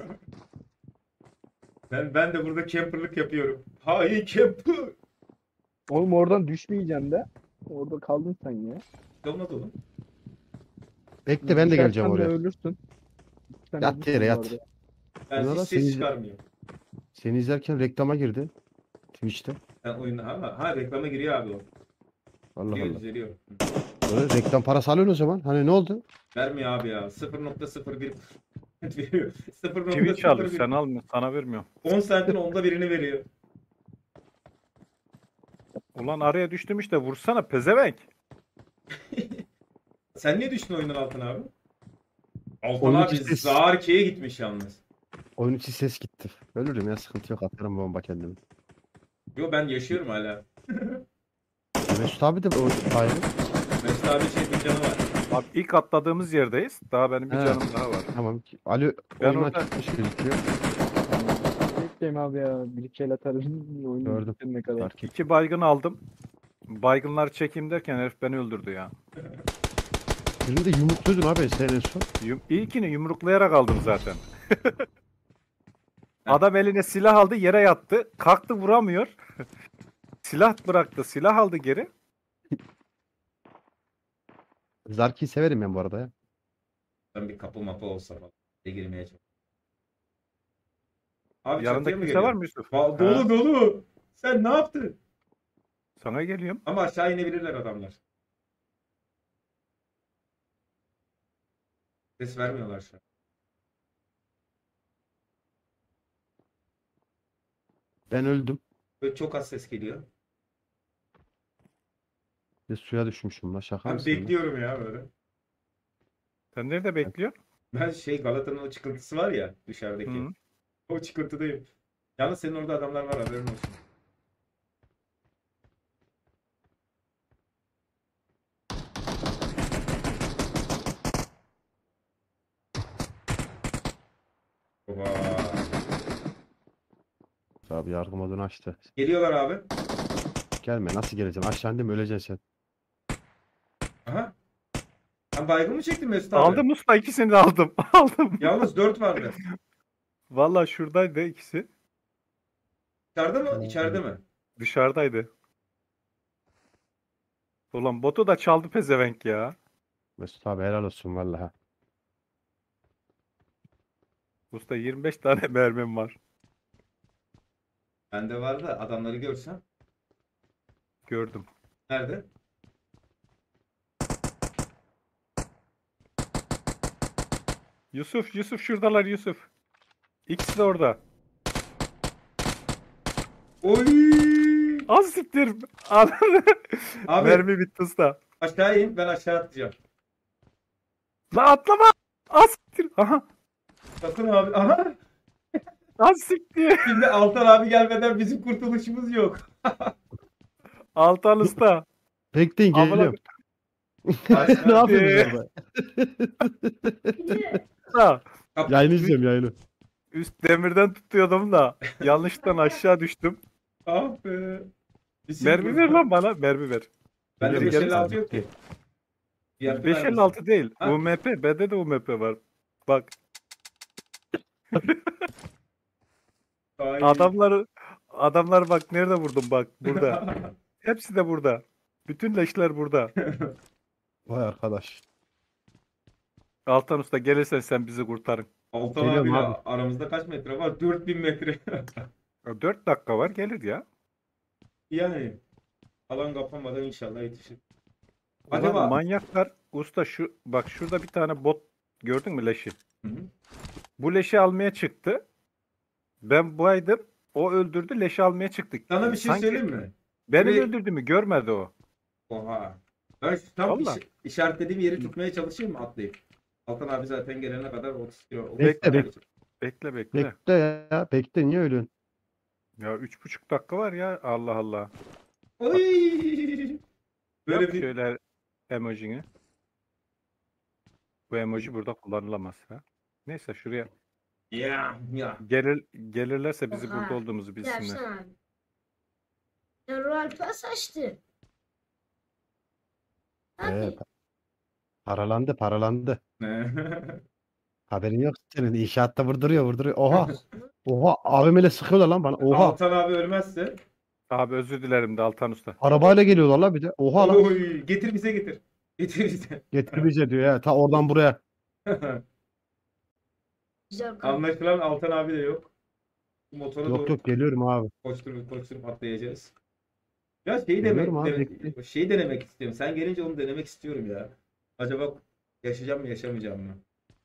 Ben ben de burada camperlık yapıyorum. Hain camper. Oğlum oradan düşmeyeceğim de. Orada kaldın sen ya. Olmadı oğlum. Bekle ben de geleceğim Düşersen de oraya. ölürsün. Sen Yat ölürsün yere, bu yat. arada. Ben Bunlara hiç ses seni- çıkarmıyorum. Seni izlerken reklama girdi. Twitch'te. Ben oyunda ha, ha reklama giriyor abi o. Allah Giriyor, Allah. düzeliyor. Öyle reklam parası alıyorsun o zaman. Hani ne oldu? Vermiyor abi ya. sıfır nokta sıfır bir veriyor. Twitch alıyor. sıfır nokta sıfır bir. Sen almıyor. Sana vermiyorum. on sentin onda birini veriyor. Ulan araya düştüm işte. Vursana pezevenk. Sen niye düştün oyunun altına abi? Altan Oyun abi içi- Zarki'ye gitmiş yalnız. Oyun içi ses gitti. Ölürüm ya, sıkıntı yok. Atarım bomba kendimi. Yo ben yaşıyorum hala. Mesut abi de o ayrı. Mesut abi şey bir canı var. Bak ilk atladığımız yerdeyiz. Daha benim bir He. canım daha var. Tamam. Ali Ben oyuna orada- çıkmış gözüküyor. Bekleyeyim abi ya. Bir iki el atarız. Oyunu Gördüm. bitirene kadar. Fark et. İki baygın aldım. Baygınları çekeyim derken herif beni öldürdü ya. Birini de yumrukluydun abi sen en son. Yum İlkini yumruklayarak aldım zaten. Adam eline silah aldı, yere yattı. Kalktı, vuramıyor. Silah bıraktı, silah aldı geri. Zarki'yi severim ben bu arada ya. Ben bir kapı mapı olsa falan. Ne girmeye çalışıyorum. Abi Yanında çatıya mı kimse geliyor? var mı Yusuf? Va- dolu Ha, dolu. Sen ne yaptın? sana geliyorum. Ama aşağı inebilirler adamlar. Ses vermiyorlar şu an. Ben öldüm. Böyle çok az ses geliyor. Ve suya düşmüşüm la, şaka Ben mısın lan? bekliyorum ya böyle. Sen nerede bekliyorsun? Ben şey Galata'nın o çıkıntısı var ya dışarıdaki. Hı. O çıkıntıdayım. Yalnız senin orada adamlar var haberin olsun. Oba. Abi yargı modunu açtı. Geliyorlar abi. Gelme, nasıl geleceksin? Aşağı indim, öleceksin sen. Aha. Ben baygın mı çektim Mesut abi? Aldım usta, ikisini de aldım. Aldım. Yalnız dört vardı. Vallahi şuradaydı ikisi. İçeride mi? İçeride mi? Dışarıdaydı. Ulan botu da çaldı pezevenk ya. Mesut abi helal olsun vallahi. Usta yirmi beş tane mermim var. Bende var da adamları görsem. Gördüm. Nerede? Yusuf, Yusuf şuradalar Yusuf. İkisi de orada. Oy! Az siktir. Ananı. Abi Mermi bitti usta. aşağı in, ben aşağı atlayacağım. La atlama. Az siktir. Aha. Sakın abi. Aha! Az siktir. Şimdi Altan abi gelmeden bizim kurtuluşumuz yok. Altan usta. Bekleyin, Amına- geliyorum. Aşağı- Ne yapıyorsunuz orada? Usta. Kap- Yayını izliyorum, yayını. Üst demirden tutuyordum da yanlıştan aşağı düştüm. Ah be. Bizim Mermi ver lan bana. Mermi ver. Bende Geri beş gel. elli altı yok ki. Fiyatı beş elli altı değil. Ha? U M P. Bende de U M P var. Bak Ay. adamları Adamlar bak nerede vurdum bak burada. Hepsi de burada. Bütün leşler burada. Vay arkadaş. Altan Usta gelirsen sen bizi kurtarın. Altan Geliyorum abiyle abi. aramızda kaç metre var? dört bin metre. dört dakika var gelir ya. Yani alan kapanmadan inşallah yetişir. Ulan Acaba manyaklar usta şu bak şurada bir tane bot gördün mü leşi? Hı hı. Bu leşi almaya çıktı. Ben baydım. O öldürdü leşi almaya çıktık. Sana bir şey Sanki söyleyeyim mi? Benim Burayı- öldürdüğümü görmedi o. Oha. Ben şu tam Vallahi. iş- işaretlediğim yeri tutmaya çalışayım mı atlayıp? Altan abi zaten gelene kadar otuz kilo. otuz Bekle, saniye bekle. geçecek. Bekle bekle. Bekle ya. Bekle niye ölüyorsun? Ya üç buçuk dakika var ya Allah Allah. Oy! Böyle Yap bir şöyle emojini. Bu emoji burada kullanılamaz ha. Neyse şuraya ya ya. gelir gelirlerse bizi Oha. burada olduğumuzu bilsinler. Yapsana abi. Ya Royal Pass açtı. Hadi. Ee, paralandı paralandı. Haberin yok senin. İnşaatta vurduruyor vurduruyor. Oha. Oha. A V M'yle sıkıyorlar lan bana. Oha. Altan abi ölmezse. Abi özür dilerim de Altan Usta. Arabayla geliyorlar la bir de. Oha lan. Oy, getir bize getir. Getir bize. Getir bize diyor ya. Ta oradan buraya. Güzel kaldı. Anlaşılan Altan abi de yok. Bu motora Yok doğru yok geliyorum abi. koşturup koşturup atlayacağız. Ya şeyi Geliyorum demek, abi, dene- bekle. şeyi denemek istiyorum. Sen gelince onu denemek istiyorum ya. Acaba yaşayacağım mı yaşamayacağım mı?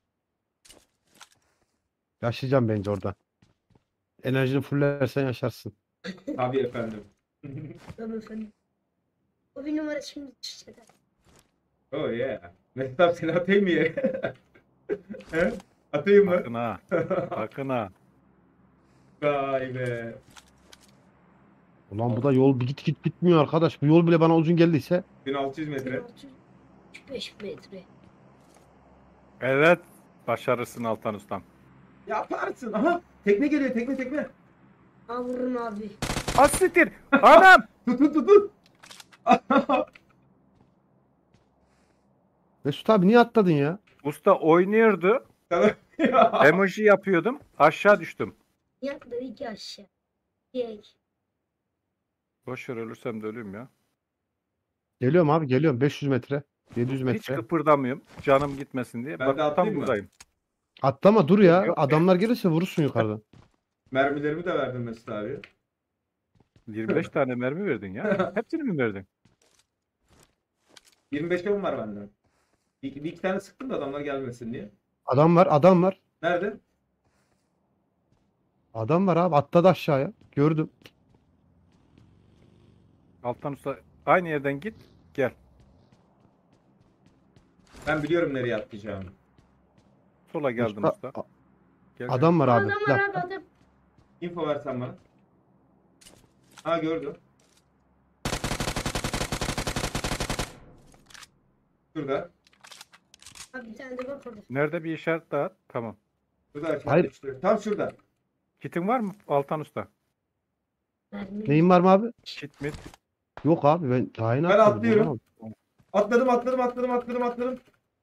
Yaşayacağım bence orada. Enerjini fullersen yaşarsın. Tabii efendim. Tabii efendim. O bir numara şimdi çıkacak. Oh yeah. Mesut abi seni atayım mı yere? He? Atayım mı? Bakın ha. Bakın ha. Vay be. Ulan bu da yol bir git git bitmiyor arkadaş. Bu yol bile bana uzun geldiyse. bin altı yüz metre. altı yüz beş metre. Evet. Başarırsın Altan Ustam. Yaparsın. Aha. Tekne geliyor tekne tekne. Aa vurun abi. Asitir. Anam. Tut tut tut tut. Mesut abi niye atladın ya? Usta oynuyordu. Sana- Ya. Emoji yapıyordum. Aşağı düştüm. Yatladı iki aşağı. Yek. Boşver ölürsem de öleyim ya. Geliyorum abi geliyorum. beş yüz metre. yedi yüz Hiç metre. kıpırdamıyorum. Canım gitmesin diye. Ben de Bak tam atlayayım mı? buradayım. Atlama dur ya. Yok. Adamlar gelirse vurursun yukarıdan. Mermilerimi de verdim Mesut abi. yirmi beş tane mermi verdin ya. Hepsini mi verdin? yirmi beş yılım var benden. Bir, bir iki tane sıktım da adamlar gelmesin diye. Adam var adam var. Nerede? Adam var abi atladı aşağıya. Gördüm. Altan Usta aynı yerden git. Gel. Ben biliyorum nereye atlayacağımı. Sola geldim Usta- usta. Gel, Adam var abi. Adam Bir var dakika. abi adam. Info versen bana. Ha gördüm. Şurada. Abi bir tane de bak orada. Nerede bir işaret daha at. Tamam. Şurada aşağıda Hayır. işte. Tam şurada. Kitin var mı Altan Usta? Mermi. Neyin var mı abi? Kit mit. Yok abi ben daha yeni Ben atladım. atlıyorum. Tamam. Atladım atladım atladım atladım atladım.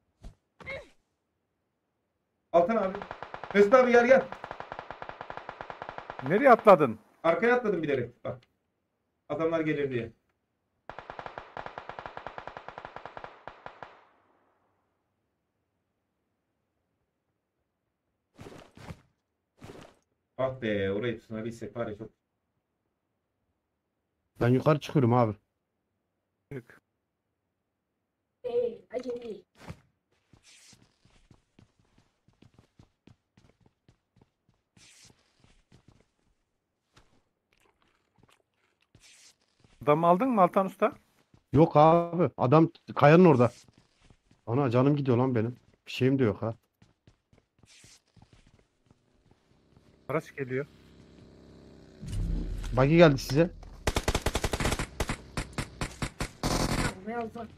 Altan abi. Mesut abi gel gel. Nereye atladın? Arkaya atladım bilerek. Bak. Adamlar gelir diye. Ah be orayı tutunabilsek var ya çok. Ben yukarı çıkıyorum abi. Çık. Hey, acemi. Adamı aldın mı Altan Usta? Yok abi. Adam kayanın orada. Ana canım gidiyor lan benim. Bir şeyim de yok ha. Araç geliyor. Buggy geldi size. Abi beyaz bak.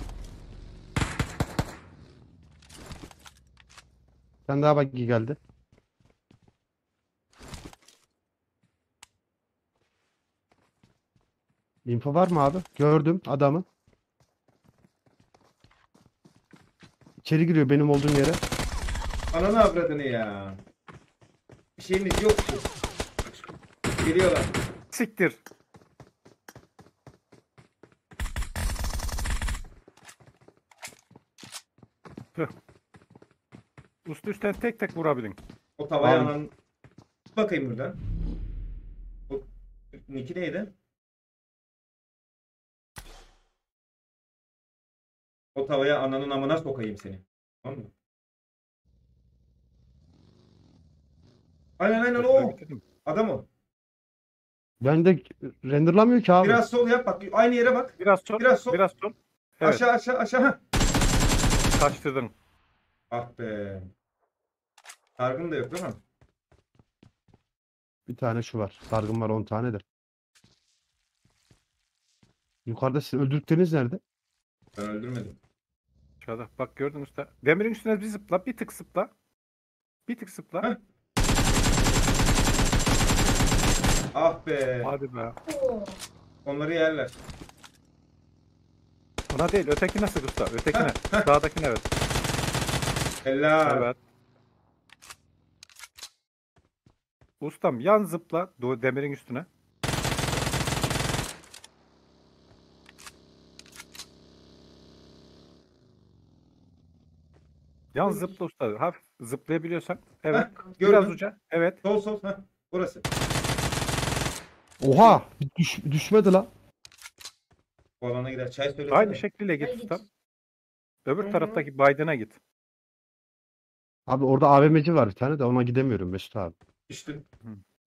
Sen daha buggy geldi. Info var mı abi? Gördüm adamı. İçeri giriyor benim olduğum yere. Ananı avradını ya. Bir şeyimiz yok ki. geliyorlar. Siktir. Tüh. Üst üstten tek tek vurabilin. O tavaya Abi. anan... Bakayım buradan. O Nick'i neydi? O tavaya ananın amına sokayım seni. Tamam mı? Aynen aynen Başına o. getirdim. Adam o. Ben de renderlamıyor ki abi. Biraz sol yap bak. Aynı yere bak. Biraz sol. Biraz sol. Biraz sol. Evet. Aşağı aşağı aşağı. Heh. Kaçtırdın. Ah be. Sargın da yok değil mi? Bir tane şu var. Sargın var on tane de. Yukarıda sizin öldürdükleriniz nerede? Ben öldürmedim. Aşağıda. Bak gördün usta. Demirin üstüne bir zıpla. Bir tık zıpla. Bir tık zıpla. Heh. Ah be. Hadi be. Oo. Onları yerler. Ona değil. Ötekine sık usta. Ötekine. Heh, heh. Sağdakine evet. Helal. Evet. Ustam yan zıpla. Do- Demirin üstüne. Yan zıpla usta. Hafif zıplayabiliyorsan. Evet. Heh, Biraz gördüm. uca. Evet. Sol sol. Heh. Burası. Oha! Düş, düşmedi la. Bu alana gider. Çay söylesene. Aynı şekliyle git Hadi git. ustam. Öbür Hı hı. taraftaki Biden'a git. Abi orada A V M'ci var bir tane de ona gidemiyorum Mesut abi. Düştüm. Hı.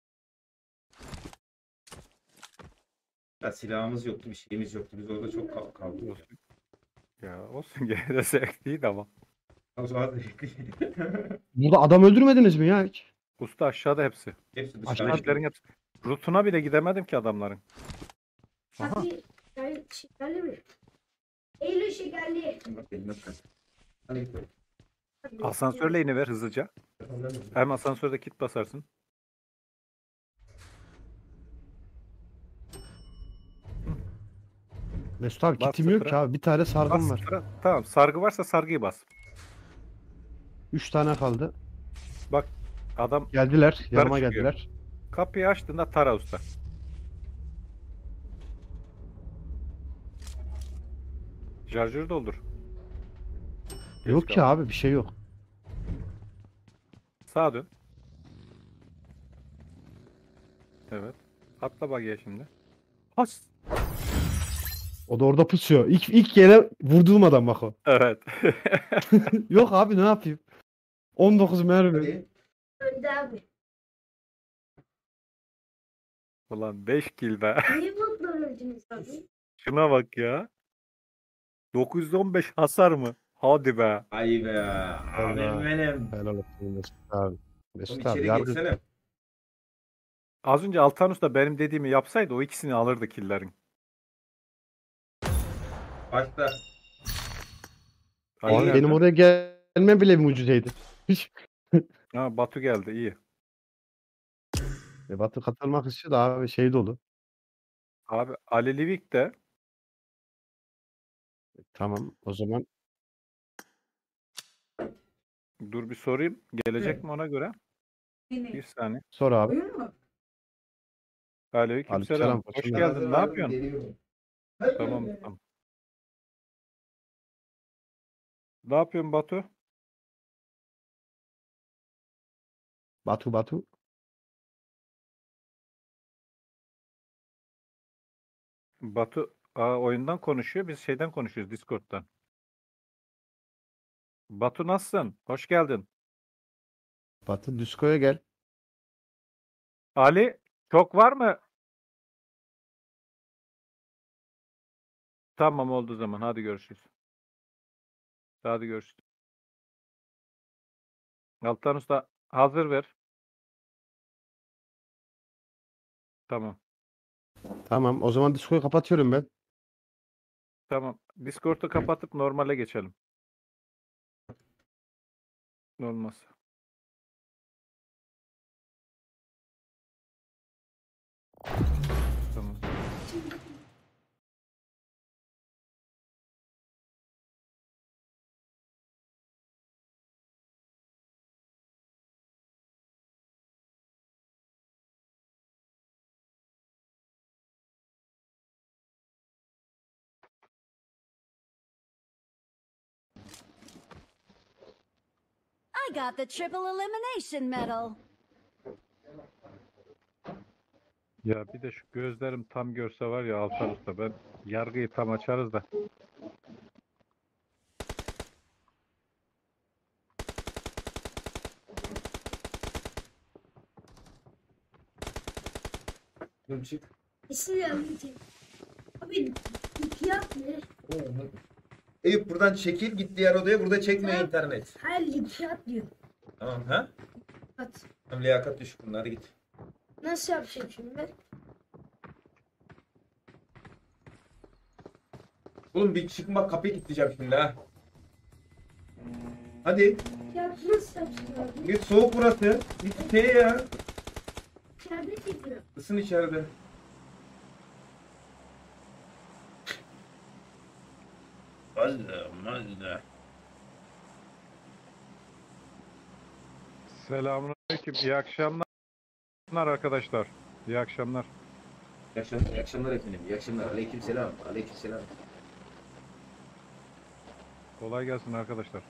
Ya silahımız yoktu, bir şeyimiz yoktu. Biz orada çok kal kaldık. ya. Olsun. Ya olsun gene de zevkliydi ama. Az az zevkli. Burada adam öldürmediniz mi ya hiç? Usta aşağıda hepsi. Hepsi Aşağı- dışarı. İşlerin hepsi. Rutuna bile gidemedim ki adamların. Aha. Hadi. Şekerli, şekerli mi? Eylül şekerli. Bak eline bak. Hadi git. Hadi. Asansörle iniver hızlıca. Hem asansörde kit basarsın. Mesut abi Bas kitim yok sıfıra. ki abi. Bir tane sargım Bas var. sıfıra. Tamam sargı varsa sargıyı bas. Üç tane kaldı. Bak adam Geldiler. Yanıma çıkıyor. geldiler. kapıyı açtığında tara usta. Şarjörü doldur. Geç Yok ki kaldı. abi bir şey yok. Sağa dön. Evet. Atla bagaya şimdi. Has. O da orada pusuyor. İlk, ilk yere vurduğum adam bak o. Evet. Yok abi ne yapayım? on dokuz mermi. Hadi. Önde abi. Ulan beş kill be. Niye botla öldünüz abi? Şuna bak ya. dokuz yüz on beş hasar mı? Hadi be. Ay be. Abim Allah. benim. Helal olsun Mesut abi. Oğlum Mesut abi içeri yardım. geçsene. Az önce Altanus da benim dediğimi yapsaydı o ikisini alırdı killerin. Başla. Ali Abi nerede? benim oraya gelmem bile bir mucizeydi. Hiç. Ha, Batu geldi iyi. E, Batı katılmak istiyor da abi şey dolu. Abi Ali Livik de Tamam o zaman dur bir sorayım. Gelecek Evet. mi ona göre? Bir saniye. sor abi. Oyun mu? Aleykümselam. Aleykümselam, Hoş koçum. geldin. Ne yapıyorsun? Geliyorum. Tamam tamam. Ne yapıyorsun Batu? Batu Batu. Batu aa, oyundan konuşuyor. Biz şeyden konuşuyoruz Discord'dan. Batu nasılsın? Hoş geldin. Batu Düsko'ya gel. Ali çok var mı? Tamam oldu zaman. Hadi görüşürüz. Hadi görüşürüz. Altan Usta hazır ver. Tamam. Tamam o zaman Düsko'yu kapatıyorum ben. Tamam. Discord'u kapatıp normale geçelim. Olmaz. Tamam. I got the triple elimination medal. Ya bir de şu gözlerim tam görse var ya Altar Usta, ben yargıyı tam açarız da. Dur çık. İsim yazdım. Abi fiyat ne? Eyüp buradan çekil git diğer odaya, burada çekmiyor Tamam. internet. Hayır fiyat diyor. Tamam ha? Fiyat. Tam liyakat düşük bunlar, hadi git. Nasıl yapacağım şimdi? Oğlum bir çıkın bak, kapıyı kilitleyeceğim şimdi ha. Hadi Fiyat nasıl yapacağım abi? git, soğuk burası. Git şeye ya. İçeride gidiyor. Isın içeride. Mazda mazda. Selamünaleyküm. İyi akşamlar arkadaşlar. İyi akşamlar. İyi akşamlar, iyi akşamlar efendim. İyi akşamlar. Aleyküm selam. Aleyküm selam. Kolay gelsin arkadaşlar.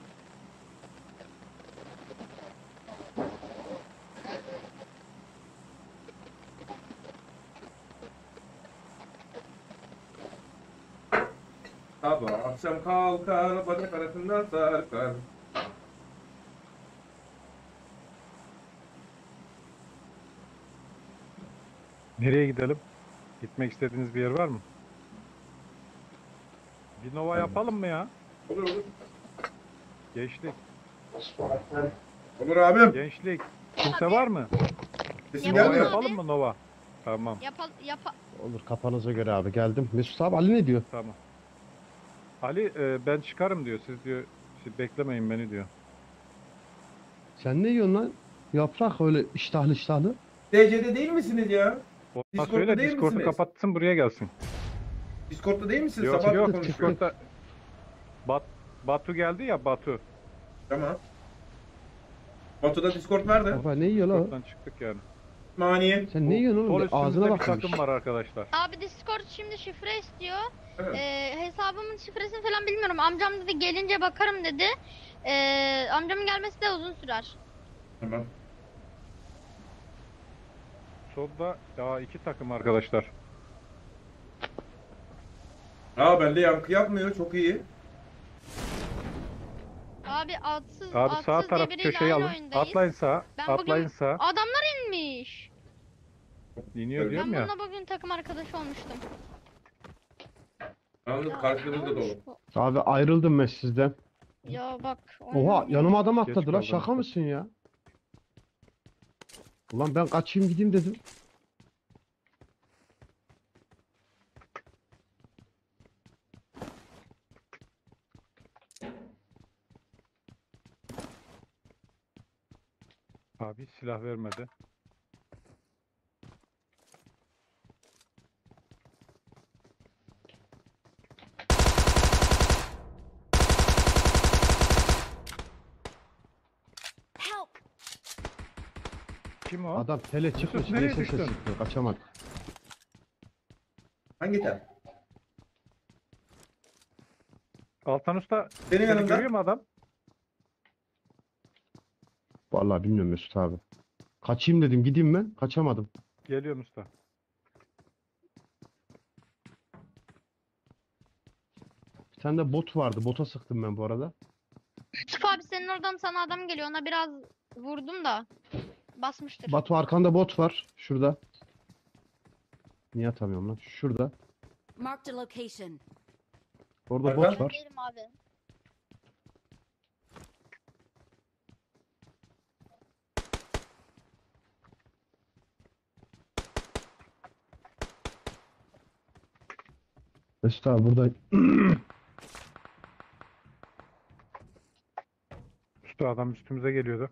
Sabah akşam kalkar, bacak arasından sarkar. Nereye gidelim? Gitmek istediğiniz bir yer var mı? Bir Nova yapalım mı ya? Olur olur. Gençlik. Olur abim. Gençlik. Kimse var mı? Sesim Nova gelmiyor. yapalım mı Nova? Tamam. Yapal yapa Olur, kafanıza göre abi, geldim. Mesut abi, Ali ne diyor? Tamam. Ali e, ben çıkarım diyor. Siz diyor siz beklemeyin beni diyor. Sen ne yiyorsun lan? Yaprak öyle iştahlı iştahlı. D C'de değil misiniz ya? Ona Discord'da söyle değil Discord'u misiniz? kapatsın buraya gelsin. Discord'da değil misiniz? Yok Sabah yok konuşuyor. Discord'da Bat, Batu geldi ya Batu. Tamam. Batu'da Discord nerede? Baba ne yiyor lan? Discord'dan çıktık yani. Maniye. Sen ne yiyorsun Sol oğlum? üstümüzde Ağzına bir bakmış. takım var arkadaşlar. abi Discord şimdi şifre istiyor. Evet. Ee, hesabımın şifresini falan bilmiyorum. Amcam dedi gelince bakarım dedi. Ee, amcamın gelmesi de uzun sürer. Tamam. Solda ya iki takım arkadaşlar. Aa bende yankı yapmıyor, çok iyi. Abi atsız Abi atsız sağ diye taraf biriyle köşeyi aynı alın. oyundayız. Atlayın sağa. Ben Atlayın bugün- sağa. Adamlar inmiş. İniyor Ben diyorum Ben ya. bununla bugün takım arkadaş olmuştum. Yalnız Ya, karşınızda dolu. neymiş bu? Abi ayrıldım ben sizden. Ya bak. Oha, oynamayayım. yanıma adam Geç atladı lan, kaldın şaka usta. mısın ya? Ulan ben kaçayım gideyim dedim. Abi silah vermedi. Help! Kim o? Adam tele çıkmış, nereye neyse düştün? sıktı, kaçamadı. Hangi tel? Altan Usta Benim seni yanımda. görüyor mu adam? Vallahi bilmiyorum Mesut abi. Kaçayım dedim, gideyim ben, kaçamadım. Geliyorum usta. Bir tane de bot vardı, bota sıktım ben bu arada. Yusuf abi senin oradan sana adam geliyor. Ona biraz vurdum da. Basmıştır. Batu, arkanda bot var, şurada. Niye atamıyorum lan? Şurada. Marked a location. Orada Arka? bot Ben var. değilim abi. Mesut abi burada. Usta adam üstümüze geliyordu.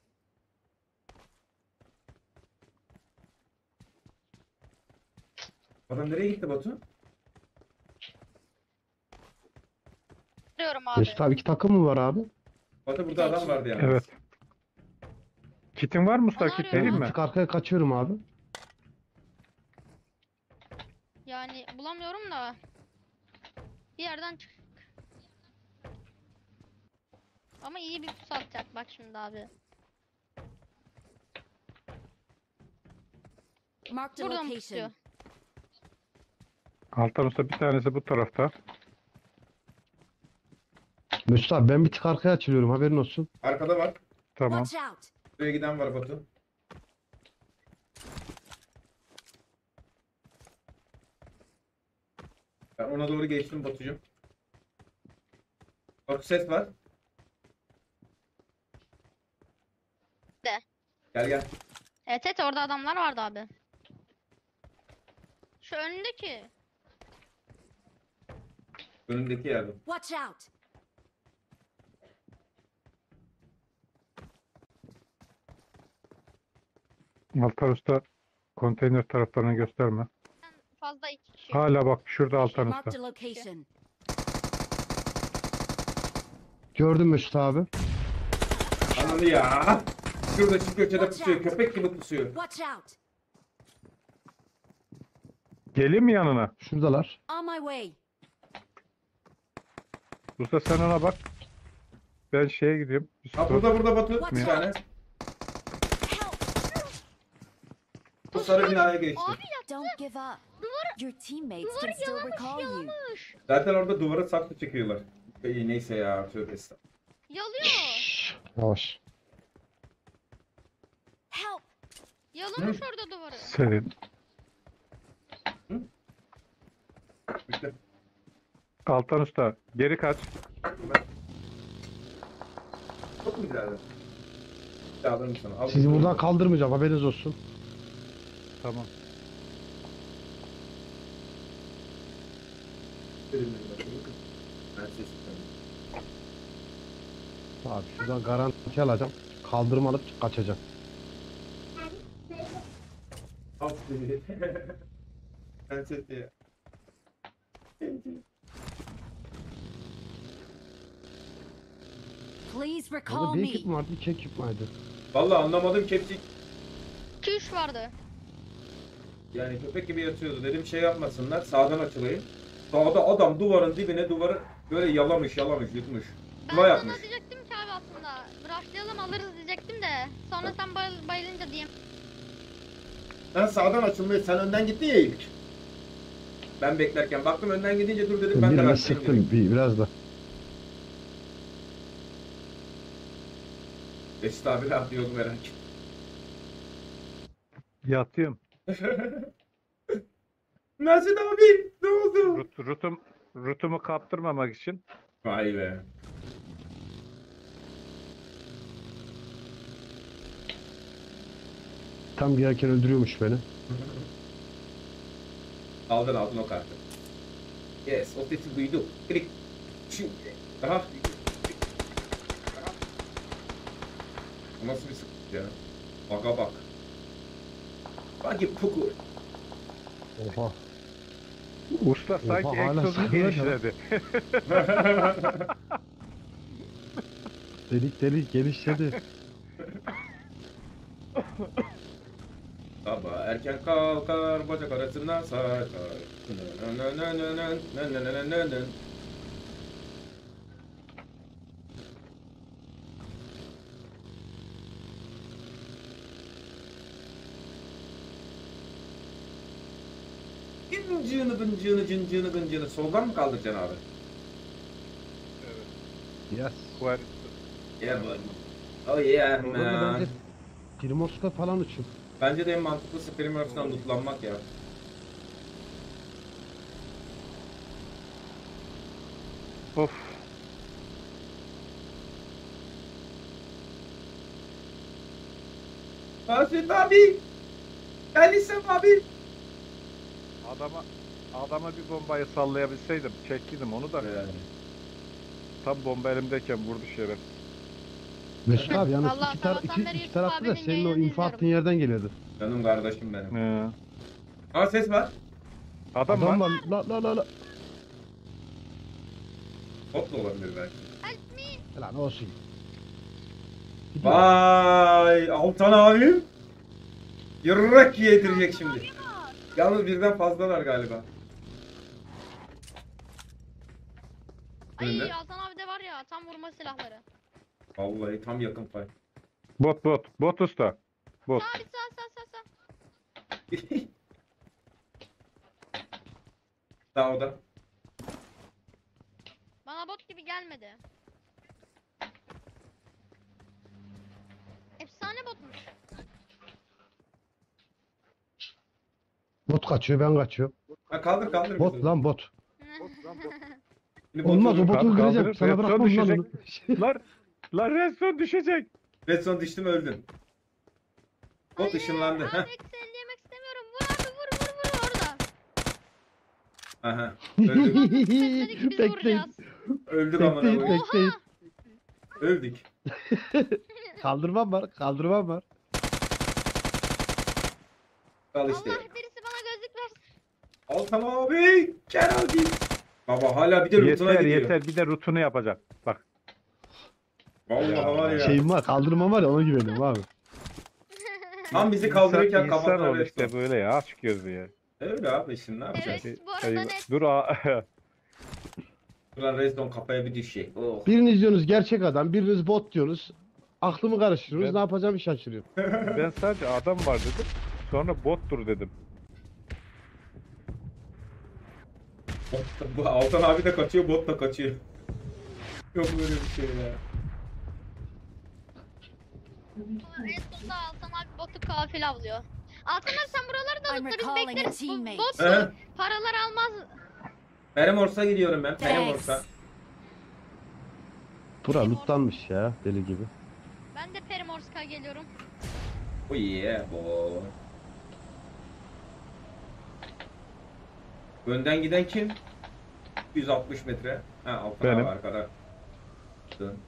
Adam nereye gitti Batu? Arıyorum abi. Mesut abi iki takım mı var abi? Batu burada adam vardı yani. Evet. Kitin var mı usta? Onu Kit arıyorum vereyim abi. mi? Bir tık arkaya kaçıyorum abi. Yani bulamıyorum da. Bir yerden çık. Ama iyi bir pusu atacak bak şimdi abi. Marked a Buradan location. pusuyor. Altan Usta bir tanesi bu tarafta. Mesut abi ben bir tık arkaya açılıyorum haberin olsun. Arkada var. Tamam. Watch out. Buraya giden var Batu. Ben ona doğru geçtim Batucuğum. Bak ses var. De. Gel gel. Evet evet orada adamlar vardı abi. Şu önündeki. Önündeki yerde. Watch out. Altan Usta konteyner taraflarını gösterme. Fazla iki kişi. Hala bak şurada Altan Marked Usta. a location. Gördün Mesut abi. Ananı ya. Şurada şu köşede pusuyor. Köpek gibi pusuyor. Watch out. Geleyim mi yanına? Şuradalar. On my way. Usta sen ona bak. Ben şeye gidiyorum. Ha burada burada Batu. Watch Bir tane. out. Help. Bu sarı binaya geçti. Abi ya Don't give up. Your teammates duvarı can still yalamış recall you. yalamış. Zaten orada duvara saklı çekiyorlar. İyi neyse ya. Tövbe estağfurullah. Yalıyor. Yavaş. Help. Yalamış orada duvarı. Senin. Bitti. Altan Usta geri kaç. Çok mu güzeldi? Alırım sana. Al. Sizi buradan kaldırmayacağım haberiniz olsun. Tamam. Ben ses çıkarım. Abi şuradan garanti alacağım. Kaldırım alıp kaçacağım. Aferin. Ben ses diye. Please recall Orada bir me. ekip mi vardı? İki ekip vardı. Vallahi anlamadım kepçik. iki üç vardı. Yani köpek gibi yatıyordu. Dedim şey yapmasınlar. Sağdan açılayım. Sağda adam duvarın dibine duvarı böyle yalamış yalamış yutmuş. Ben Duva sana yapmış. diyecektim ki abi aslında. Rushlayalım alırız diyecektim de. Sonra sen bayıl- bayılınca diyeyim. Ben sağdan açılmayı sen önden gittin ya ilk. Ben beklerken baktım önden gidince dur dedim ben de Birine başlayayım sıktım dedim. bir, biraz da. Mesut abi laf diyordu merak etme. Yatıyorum. Mesut abi ne oldu? Rut, rutum, rutumu kaptırmamak için. Vay be. Tam girerken öldürüyormuş beni. Aldın aldın o kartı. Yes o sesi duyduk. Klik. Şimdi. Daha. Bu nasıl bir sıkıntı ya? Baka bak. Bak puku. Oha. Usta sanki hala egzozu sarıyor ya. genişledi. Delik delik genişledi. Sabah erken kalkar bacak arasından sarkar. Gıncığını gıncığını cıncığını gıncığını soldan mı kaldıracaksın abi? Yes. Var. Yeah buddy. Oh yeah Orada man. bence Primoska falan uçuyor. Bence de en mantıklısı Primers'tan lootlanmak ya. Of. Basit abi. Elisem abi. Adama adama bir bombayı sallayabilseydim çektiydim onu da. Tam bomba elimdeyken vurdu şeref. Mesut abi yalnız Allah iki, tar sabahtan iki, beri iki Yusuf tarafta da abinin senin o yayınını info attığın yerden geliyordu. Canım kardeşim benim. Ee, Aa ses var. adam, Adam var. var. La la la la. Bot da olabilir belki. Help me. Lan olsun. Vay Altan abim. Yırrak yedirecek şimdi. Yalnız birden fazlalar galiba. Ay Önde. Altan abi de var ya tam vurma silahları. Vallahi tam yakın pay. Bot bot. Bot usta. Bot. Abi sağ sağ sağ sağ. Daha o da. Bana bot gibi gelmedi. Efsane botmuş. Bot kaçıyor ben kaçıyorum. Ha, kaldır kaldır. Bot bizi. lan bot. Şimdi Olmaz o botu- botu Kaldır, öldüreceğim. kaldır. Sana Red bırakmam zone lan onu. Lan. Lan Redstone düşecek. Redstone düştüm öldün. Bot Hayır, ışınlandı. Abi Heh. eksi elli yemek istemiyorum. Vur abi vur vur vur orada. Aha. Öldük. Bekledik biz Bekleyin. vuracağız. Öldük amına Bekleyin koyayım. bekleyin. Öldük. Kaldırmam var. Kaldırmam var. Al işte. Allah birisi bana gözlük versin. Altan abi. Gel abi. Baba hala bir de rutuna Yeter gidiyor. yeter. Bir de rutunu yapacak. Bak. Vallahi var ya. Şeyim var. Kaldırmam var ya ona güveniyorum abi. Tam bizi kaldırırken İnsan, insan kafasına ol redstone. işte böyle ya. Aç gözlü ya. Öyle abi şimdi ne yapacağız? Evet bu arada Eyvah. net. Dur a- Ulan redstone kafaya bir düşecek. Oh. Biriniz diyorsunuz gerçek adam, biriniz bot diyorsunuz. Aklımı karıştırıyorsunuz. Ben- Ne yapacağımı şaşırıyorum. Ben sadece adam var dedim. Sonra bottur dedim. Bu Altan abi de kaçıyor, bot da kaçıyor. Yok böyle bir şey ya. En sonunda Altan abi botu kafil avlıyor. Altan abi sen buraları da I'm tut da biz recalling a bekleriz. Bu teammate. bot He. paralar almaz. Peremorsa gidiyorum ben. Peremorsa. Thanks. Bura lootlanmış ya deli gibi. Ben de Perimorsk'a geliyorum. Oh yeah boy. Önden giden kim? yüz altmış metre. Ha Altan abi Benim. arkada. Dön.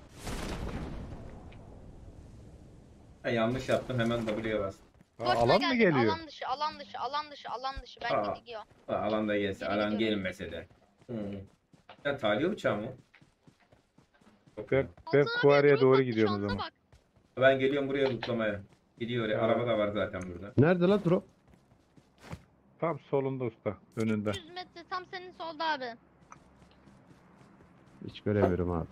Ha, yanlış yaptım hemen W'ye bastım. Ha, Boşuna alan mı geldik. geliyor? Alan dışı, alan dışı, alan dışı, alan dışı. Belki Aa. gidiyor. Ha, alanda gelse, Geri alan gidiyorum. gelmese de. Hmm. Sen tahliye uçağı mı? Yok Ben, ya. ben Altan abiye Kuari'ye drop doğru attı, gidiyorum o şansa zaman. bak. Ben geliyorum buraya lootlamaya. Gidiyor oraya. Ha. Araba da var zaten burada. Nerede lan drop? Tam solunda usta. Önünde. yüz metre tam senin solda abi. Hiç göremiyorum abi.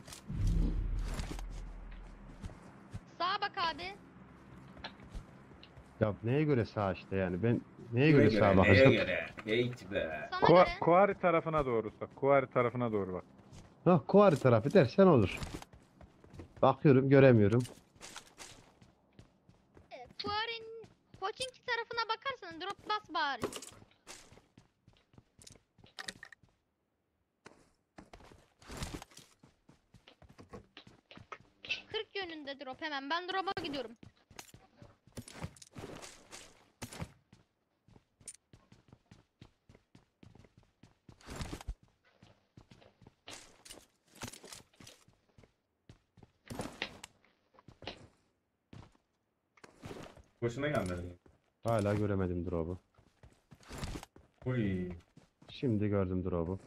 Sağa bak abi. Ya neye göre sağ işte yani ben neye Neye göre göre, sağa neye bakacağım? göre? Hiç be. Sana Kua- göre. Kuari tarafına doğru usta. Kuari tarafına doğru bak. Ha Kuari tarafı dersen olur. Bakıyorum göremiyorum. Fuare'nin Pochinki tarafına bakarsan drop bas bari. kırk yönünde drop hemen. Ben drop'a gidiyorum. Boşuna gelmedi. Hala göremedim drop'u. Uy. Şimdi gördüm drop'u.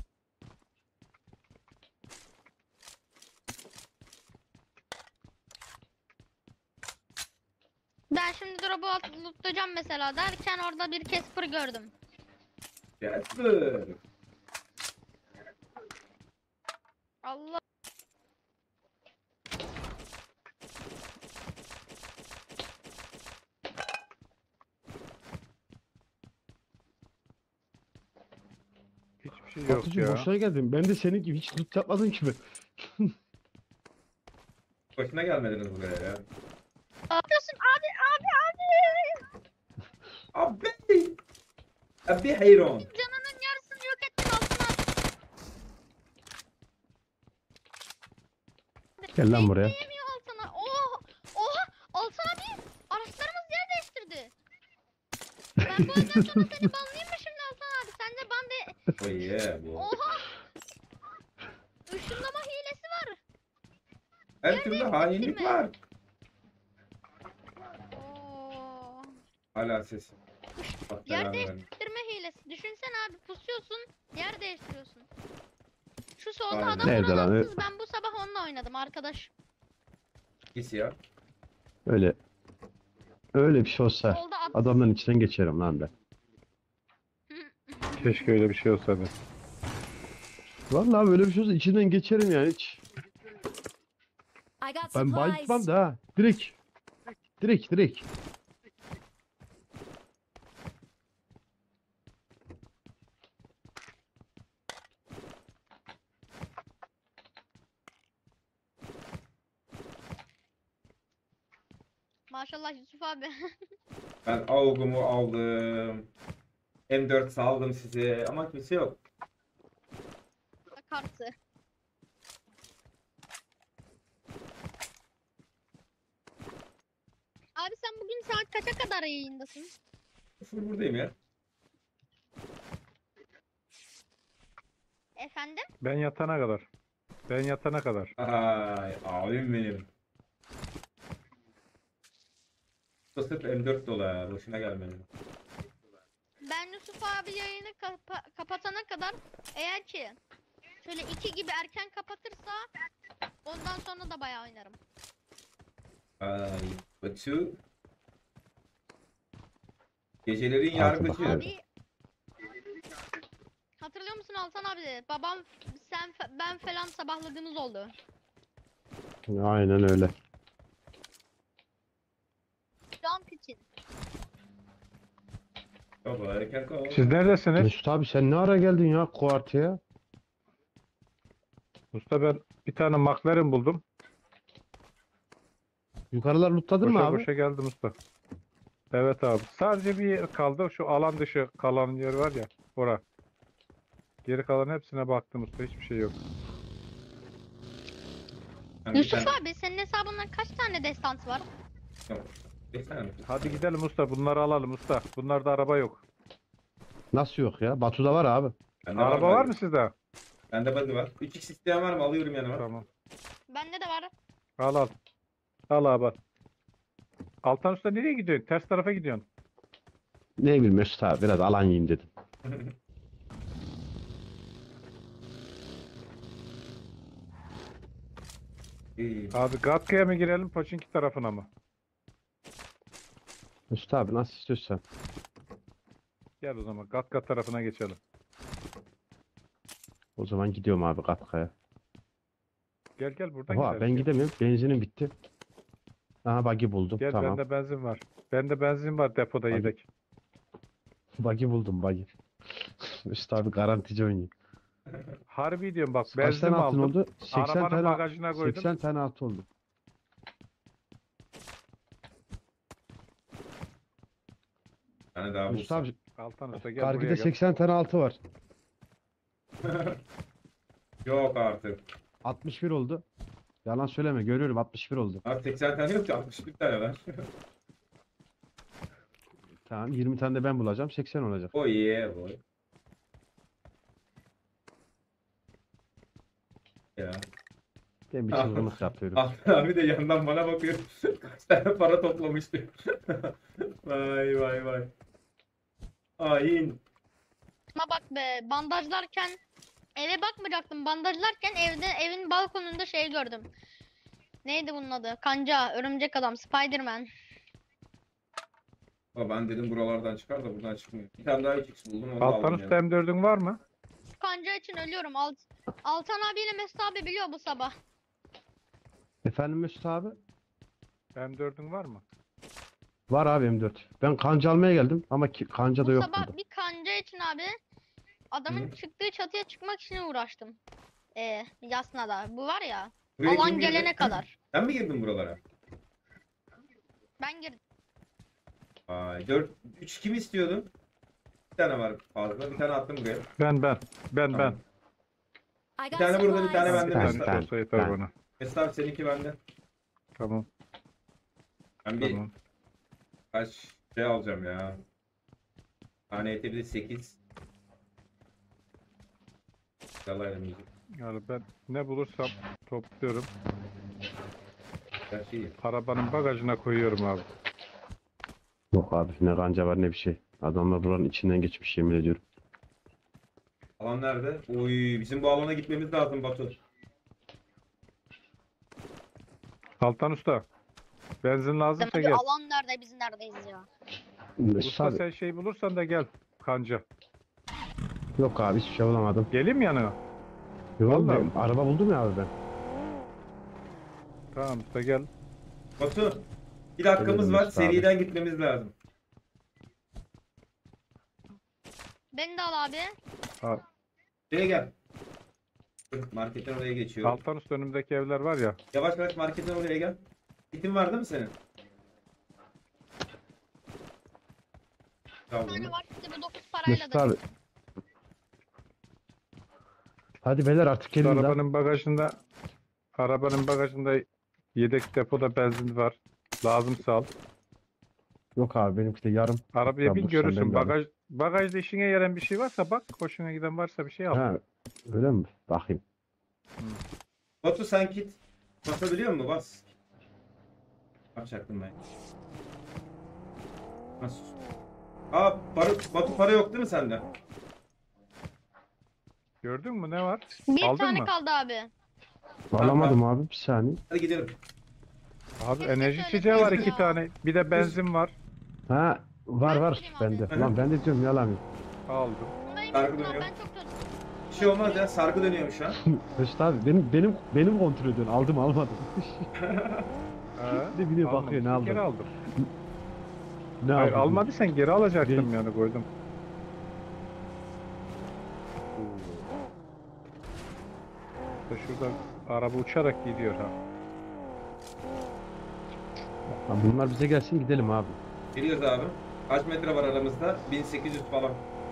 Ben şimdi drop'u at- lootlayacağım mesela derken orada bir Casper gördüm. Jasper. Allah. Hiçbir şey yok Batucuğum ya. boşuna geldim. Ben de senin gibi hiç loot yapmadım ki ben. Boşuna gelmediniz buraya ya. Ne yapıyorsun abi abi abi? Abi. Abi hayron. Canının yarısını yok ettin Altan abi. Gel lan buraya. Bekleyemiyor Altan abi. Oha! Oha! Altan abi! Araçlarımız yer değiştirdi. Ben bu yüzden sonra seni banlayayım mı şimdi Altan abi? Sende ban de... Oh yeah bu. Oha! Işınlama hilesi var. Her türlü hainlik var. Oo. Hala ses. Bak, Yer belanı değiştir- vermiş. Değiştirme hilesi. Düşünsene abi pusuyorsun, yer değiştiriyorsun. Şu solda Aynen. adam Nerede lan? oralansız. Ben bu sabah onunla oynadım arkadaş. Git ya. Öyle. Öyle bir şey olsa Solda at. adamların içinden geçerim lan ben. Keşke öyle bir şey olsa be. Vallahi böyle bir şey olsa içinden geçerim yani hiç. I got Ben supplies. bayıltmam da ha. Direkt. Direkt direkt. Maşallah Yusuf abi. Ben AUG'umu aldım. M dört saldım size ama kimse yok. Kartı. Abi sen bugün saat kaça kadar yayındasın? Full buradayım ya. Efendim? Ben yatana kadar. Ben yatana kadar. Ay abim benim. Bu sırf M dört dolar. Boşuna gelmedi. Ben Yusuf abi yayını kapa- kapatana kadar eğer ki şöyle iki gibi erken kapatırsa ondan sonra da bayağı oynarım. Ay Batu. Gecelerin Altı yargıcı. bakar. Abi hatırlıyor musun Altan abi? Babam sen fe- ben falan sabahladığımız oldu. Aynen öyle. Jump için. Baba erken kal. Siz neredesiniz? Mesut abi sen ne ara geldin ya Kuartı'ya? Usta ben bir tane McLaren buldum. Yukarılar lootladın mı Koşa abi? koşa geldim usta. Evet abi. Sadece bir yer kaldı. Şu alan dışı kalan yer var ya. Ora. Geri kalan hepsine baktım usta. Hiçbir şey yok. Ben bir Yusuf tane- abi senin hesabında kaç tane destans var? Yok, bir tane. Hadi gidelim usta. Bunları alalım usta. Bunlarda araba yok. Nasıl yok ya? Batu'da var abi. Bende Araba var buggy. mı sizde? Bende buggy var. üç x isteyen var mı? Alıyorum yanıma. Tamam. Bende de var. Al al. Al abi. al. Altan usta nereye gidiyorsun? Ters tarafa gidiyorsun. Ne bileyim Mesut abi biraz alan yiyeyim dedim. İyi. Abi Gatka'ya mı girelim Poçinki tarafına mı? Mesut abi nasıl istiyorsan. Gel o zaman Gatka tarafına geçelim. O zaman gidiyorum abi Katka'ya. Gel gel buradan Oha gidelim. ben Gel. gidemiyorum. Benzinim bitti. Aha buggy buldum. Gel Tamam. bende benzin var. Bende benzin var depoda Hadi. yedek. Buggy buldum buggy. Mesut abi garantici oynuyor. Harbi diyorum bak Kaç benzin tane altın aldım. oldu? seksen Arabanın tane, bagajına koydum. seksen tane altı oldu. Bir tane daha Mesut bulsam. abi Altan usta gel Kargı'da buraya gel. seksen tane altı var. Yok artık. altmış bir oldu. Yalan söyleme görüyorum altmış bir oldu. Abi seksen tane yok ki altmış bir tane var. Tamam yirmi tane de ben bulacağım seksen olacak. Oh yeah boy. Ya. Ben bir çılgınlık yapıyorum. Ahmet abi de yandan bana bakıyor. Kaç tane para toplamıştı. Vay vay vay. Hain. Ama bak be bandajlarken eve bakmayacaktım. Bandajlarken evde evin balkonunda şey gördüm. Neydi bunun adı? Kanca, örümcek adam, Spiderman. Ama ben dedim buralardan çıkar da buradan çıkmıyor. Bir tane daha üç x buldum onu da Altan aldım usta yani. M dördün var mı? Kanca için ölüyorum. Alt, Altan abiyle Mesut abi biliyor bu sabah. Efendim Mesut abi? M dördün var mı? Var abi M dört. Ben kanca almaya geldim ama ki, kanca da Bu yok sabah burada. bir kanca için abi adamın Hı. çıktığı çatıya çıkmak için uğraştım. Ee, Yasna'da. Bu var ya. Buraya kim alan girdi? gelene kadar. Sen mi girdin buralara? Ben girdim. Ay dört üç kim istiyordun? Bir tane var fazla. Bir tane attım buraya. Ben ben. Ben ben. Tamam. I Bir got tane burada bir tane supplies. bende Ben Mesut Ben- abi. olsa yeter ben- bana. Mesut abi seninki bende. Tamam. Ben bir Tamam. kaç şey alacağım ya. Tane eti bir de sekiz. Yalan yemeyeceğim. Yani ben ne bulursam topluyorum. Her şeyi. Arabanın bagajına koyuyorum abi. Yok abi ne kanca var ne bir şey. Adamlar buranın içinden geçmiş yemin ediyorum. Alan nerede? Oy bizim bu alana gitmemiz lazım Batu. Altan usta. Benzin lazımsa Demedi, gel. alan nerede biz neredeyiz ya. Mesut Usta abi sen şey bulursan da gel. Kanca. yok abi hiçbir şey bulamadım. Geleyim yanına. Yok Vallahi ben araba buldum ya abi ben. Tamam usta gel. Batu. Bir dakikamız Gelelim var. usta abi. Seriden gitmemiz lazım. Beni de al abi. Al. Şuraya gel. Dur, marketten oraya geçiyorum. Altan usta önümdeki evler var ya. Yavaş yavaş marketten oraya gel. Kitin var değil mi senin? Bir Tamam. tane var işte bu dokuz parayla Mesut da. abi. Hadi beyler artık gelin lan. Arabanın bagajında arabanın bagajında yedek depoda benzin var. Lazımsa al. Yok abi benimki de yarım. Arabaya Hatta bin bu senden görürsün. de alayım. Bagaj bagajda işine yarayan bir şey varsa bak. Hoşuna giden varsa bir şey al. Ha, öyle mi? Bakayım. Batu sen git. Basabiliyor musun? Bas. Yapacaktım ben. Nasıl? Aa para, Batu para yok değil mi sende? Gördün mü ne var? Bir Aldın tane mı? kaldı abi. Alamadım abi bir saniye. Hadi gidelim. Abi Keşke enerji şöyle içeceği var koysa. iki tane. Bir de benzin var. Ha var Ben var gireyim bende. abi. Lan ben de diyorum yalan yok. Aldım. Bundayım Sargı ben, dönüyor. ben çok kötü. Bir şey olmaz ya. Sargı dönüyormuş şu an. Mesut abi benim benim benim kontrol ediyorsun. Aldım almadım. Ha, Bir de biliyor bakıyor ne almamışsın, Geri aldım. aldım. Ne Hayır aldım? almadıysan geri alacaktım Değil. yani koydum. İşte şurada araba uçarak gidiyor ha. Lan bunlar bize gelsin gidelim abi. Geliyoruz abi. Kaç metre var aramızda? bin sekiz yüz falan.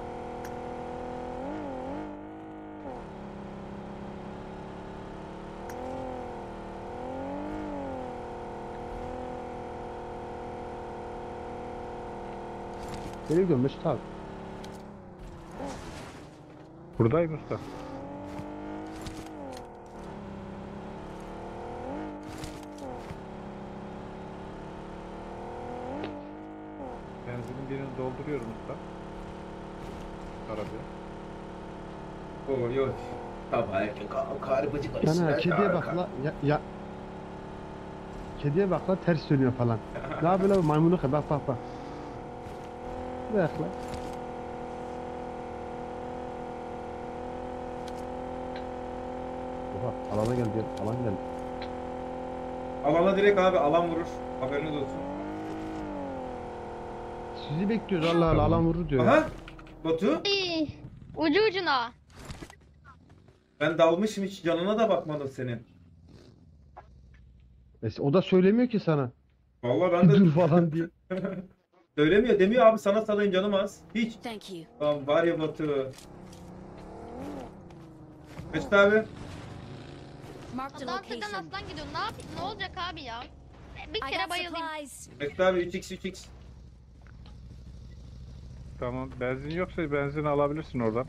Nereye gidiyorsun Mesut abi? Buradayım usta. Benzinin birini dolduruyorum usta. Arabaya. Oo yok. Sabah erken kalk. Karpacık var. Sana kediye bak la. Ya, ya. Kediye bak la ters dönüyor falan. Ne yapıyor lan maymunu bak bak bak. Bak la. Oha alana gel gel alan gel. Alana direkt abi alan vurur. Haberiniz olsun. Sizi bekliyoruz Allah Allah alan vurur diyor. Aha. Batu. İyi. Ucu ucuna. Ben dalmışım hiç canına da bakmadım senin. E, o da söylemiyor ki sana. Vallahi ben de Dur falan diye. söylemiyor. Demiyor abi sana salayım canım az. Hiç. Thank you. Tamam var ya Batu. Mesut abi. Marked a Dans eden location. aslan gidiyor. Ne yap? Ne olacak abi ya? Bir I kere got bayılayım. supplies. Mesut abi üç x üç x. Tamam benzin yoksa benzin alabilirsin oradan.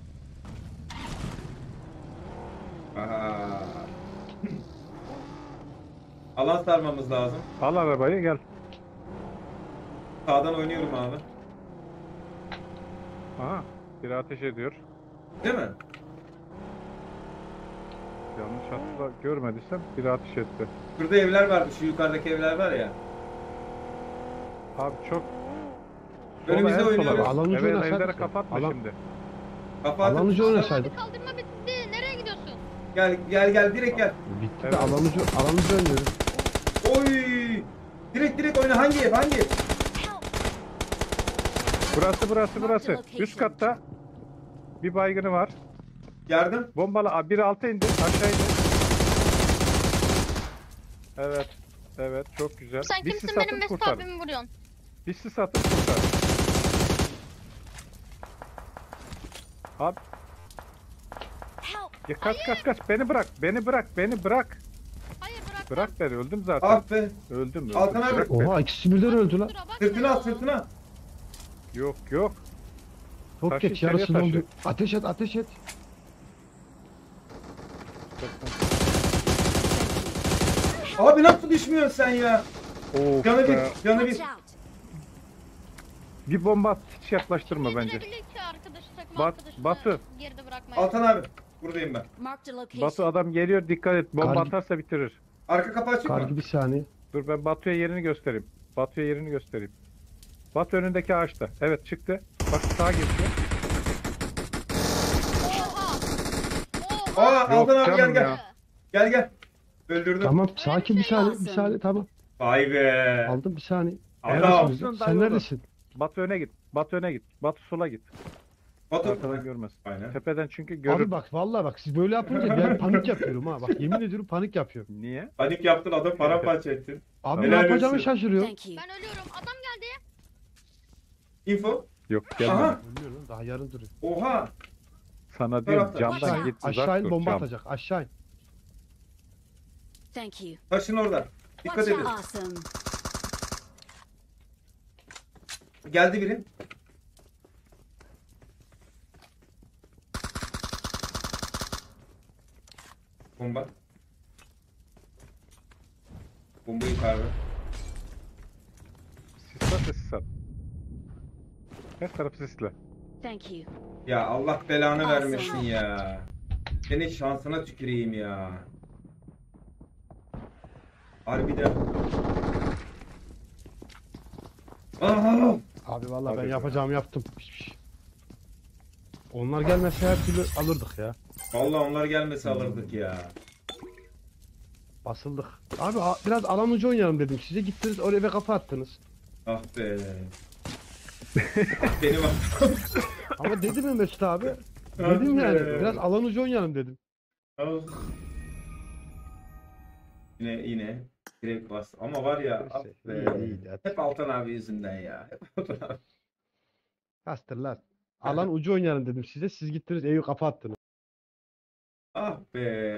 Aha. Alan sarmamız lazım. Al arabayı gel. Sağdan oynuyorum abi. Aha biri ateş ediyor. Değil mi? Yanlış hatırla görmediysem biri ateş etti. Şurada evler vardı. Şu yukarıdaki evler var ya. Abi çok Önümüzde Sola, en sola oynuyoruz. bak. Alan ucu Evet oynasaydık evlere ya. kapatma Alan- şimdi. Kafa atıp- Alan ucu oynasaydık. Abi kaldırma bitti. Nereye gidiyorsun? Gel gel gel direkt gel. Bitti Evet. de alan ucu alan ucu oynuyoruz. Oy! Direkt direkt oyna. Hangi ev? Hangi ev? Help! Burası burası burası. location. Üst katta bir baygını var. Yardım. Bombalı Aa, biri alta indi aşağı indi. Evet. Evet çok güzel. Sen Bir kimsin sis benim atıp Mesut kurtar. abimi vuruyorsun? Bir sis atıp kurtar. Abi Help! ya kaç kaç kaç beni bırak beni bırak beni bırak. Hayır bırak. Bırak beni öldüm zaten. Ah be. Öldüm öldüm. Altan abi. Bırak beni. Oha ikisi birden öldü lan. Kusura bakma Sırtına ya. at sırtına. Yok yok. Çok Taşı geç içeriye yarısını taşı. oldu. Ateş et ateş et. Abi nasıl düşmüyorsun sen ya? Of Canı be. bir. Canı bir. Watch out! Bir bomba at, hiç yaklaştırma bence. Yedirebilir ki arkadaşı takım Bat- arkadaşını Batu. geride bırakmaya. Altan abi. Buradayım ben. Marked a location. Batu adam geliyor dikkat et. Bomba Kar- atarsa bitirir. Arka kapı açık mı? Kargı bir saniye. Dur ben Batu'ya yerini göstereyim. Batu'ya yerini göstereyim. Batu önündeki ağaçta. Evet çıktı. Bak sağa geçiyor. Oha! Oha! Aa Altan abi gel canım gel. ya. Gel gel. Öldürdüm. Tamam sakin bir saniye bir Awesome. saniye tamam. Vay be. Aldım bir saniye. Adam. Neredesiniz? Dayı Sen oğlum. neredesin? Batu öne git. Batu öne git. Batu sola git. Batu. Arkadan görmez. Aynen. Tepeden çünkü görür. Abi bak vallahi bak siz böyle yapınca ben panik yapıyorum ha. Bak yemin ediyorum panik yapıyorum. Niye? Panik yaptın adam paramparça ettin. Abi Helal ne yapacağımı olsun. şaşırıyorum. Thank you. Ben ölüyorum. Adam geldi. Info. Yok gelme. Aha. Bilmiyorum daha yarın duruyor. Oha. Sana diyorum Tarafta. camdan Aşağı, git uzak aşağı in dur bomba cam. atacak aşağı in. Thank you. Taşın orada. Dikkat Watch edin. out. Awesome. Geldi birin. Bomba. Bombayı yukarı. Sisle de sis at. Her tarafı sisle. Thank you. Ya Allah belanı Awesome. vermesin ya. Senin şansına tüküreyim ya. Harbiden. Aha! Abi vallahi ben Hadi be. yapacağımı yaptım. Hiçbir şey. Onlar gelmese her türlü alırdık ya. Vallahi onlar gelmese alırdık ya. Basıldık. Abi a- biraz alan ucu oynayalım dedim. Size gittiniz oraya eve kafa attınız. Ah be. Benim Ama dedim ya Mesut abi. Ah Dedim yani be. biraz alan ucu oynayalım dedim. Ah. Yine yine direkt bas. Ama var ya ah Neyse, be. iyi, iyi, hadi. Hep Altan abi yüzünden ya. Hep Altan abi. Kastırlar. Alan ucu oynayalım dedim size. Siz gittiniz evi kafa attınız. Ah be.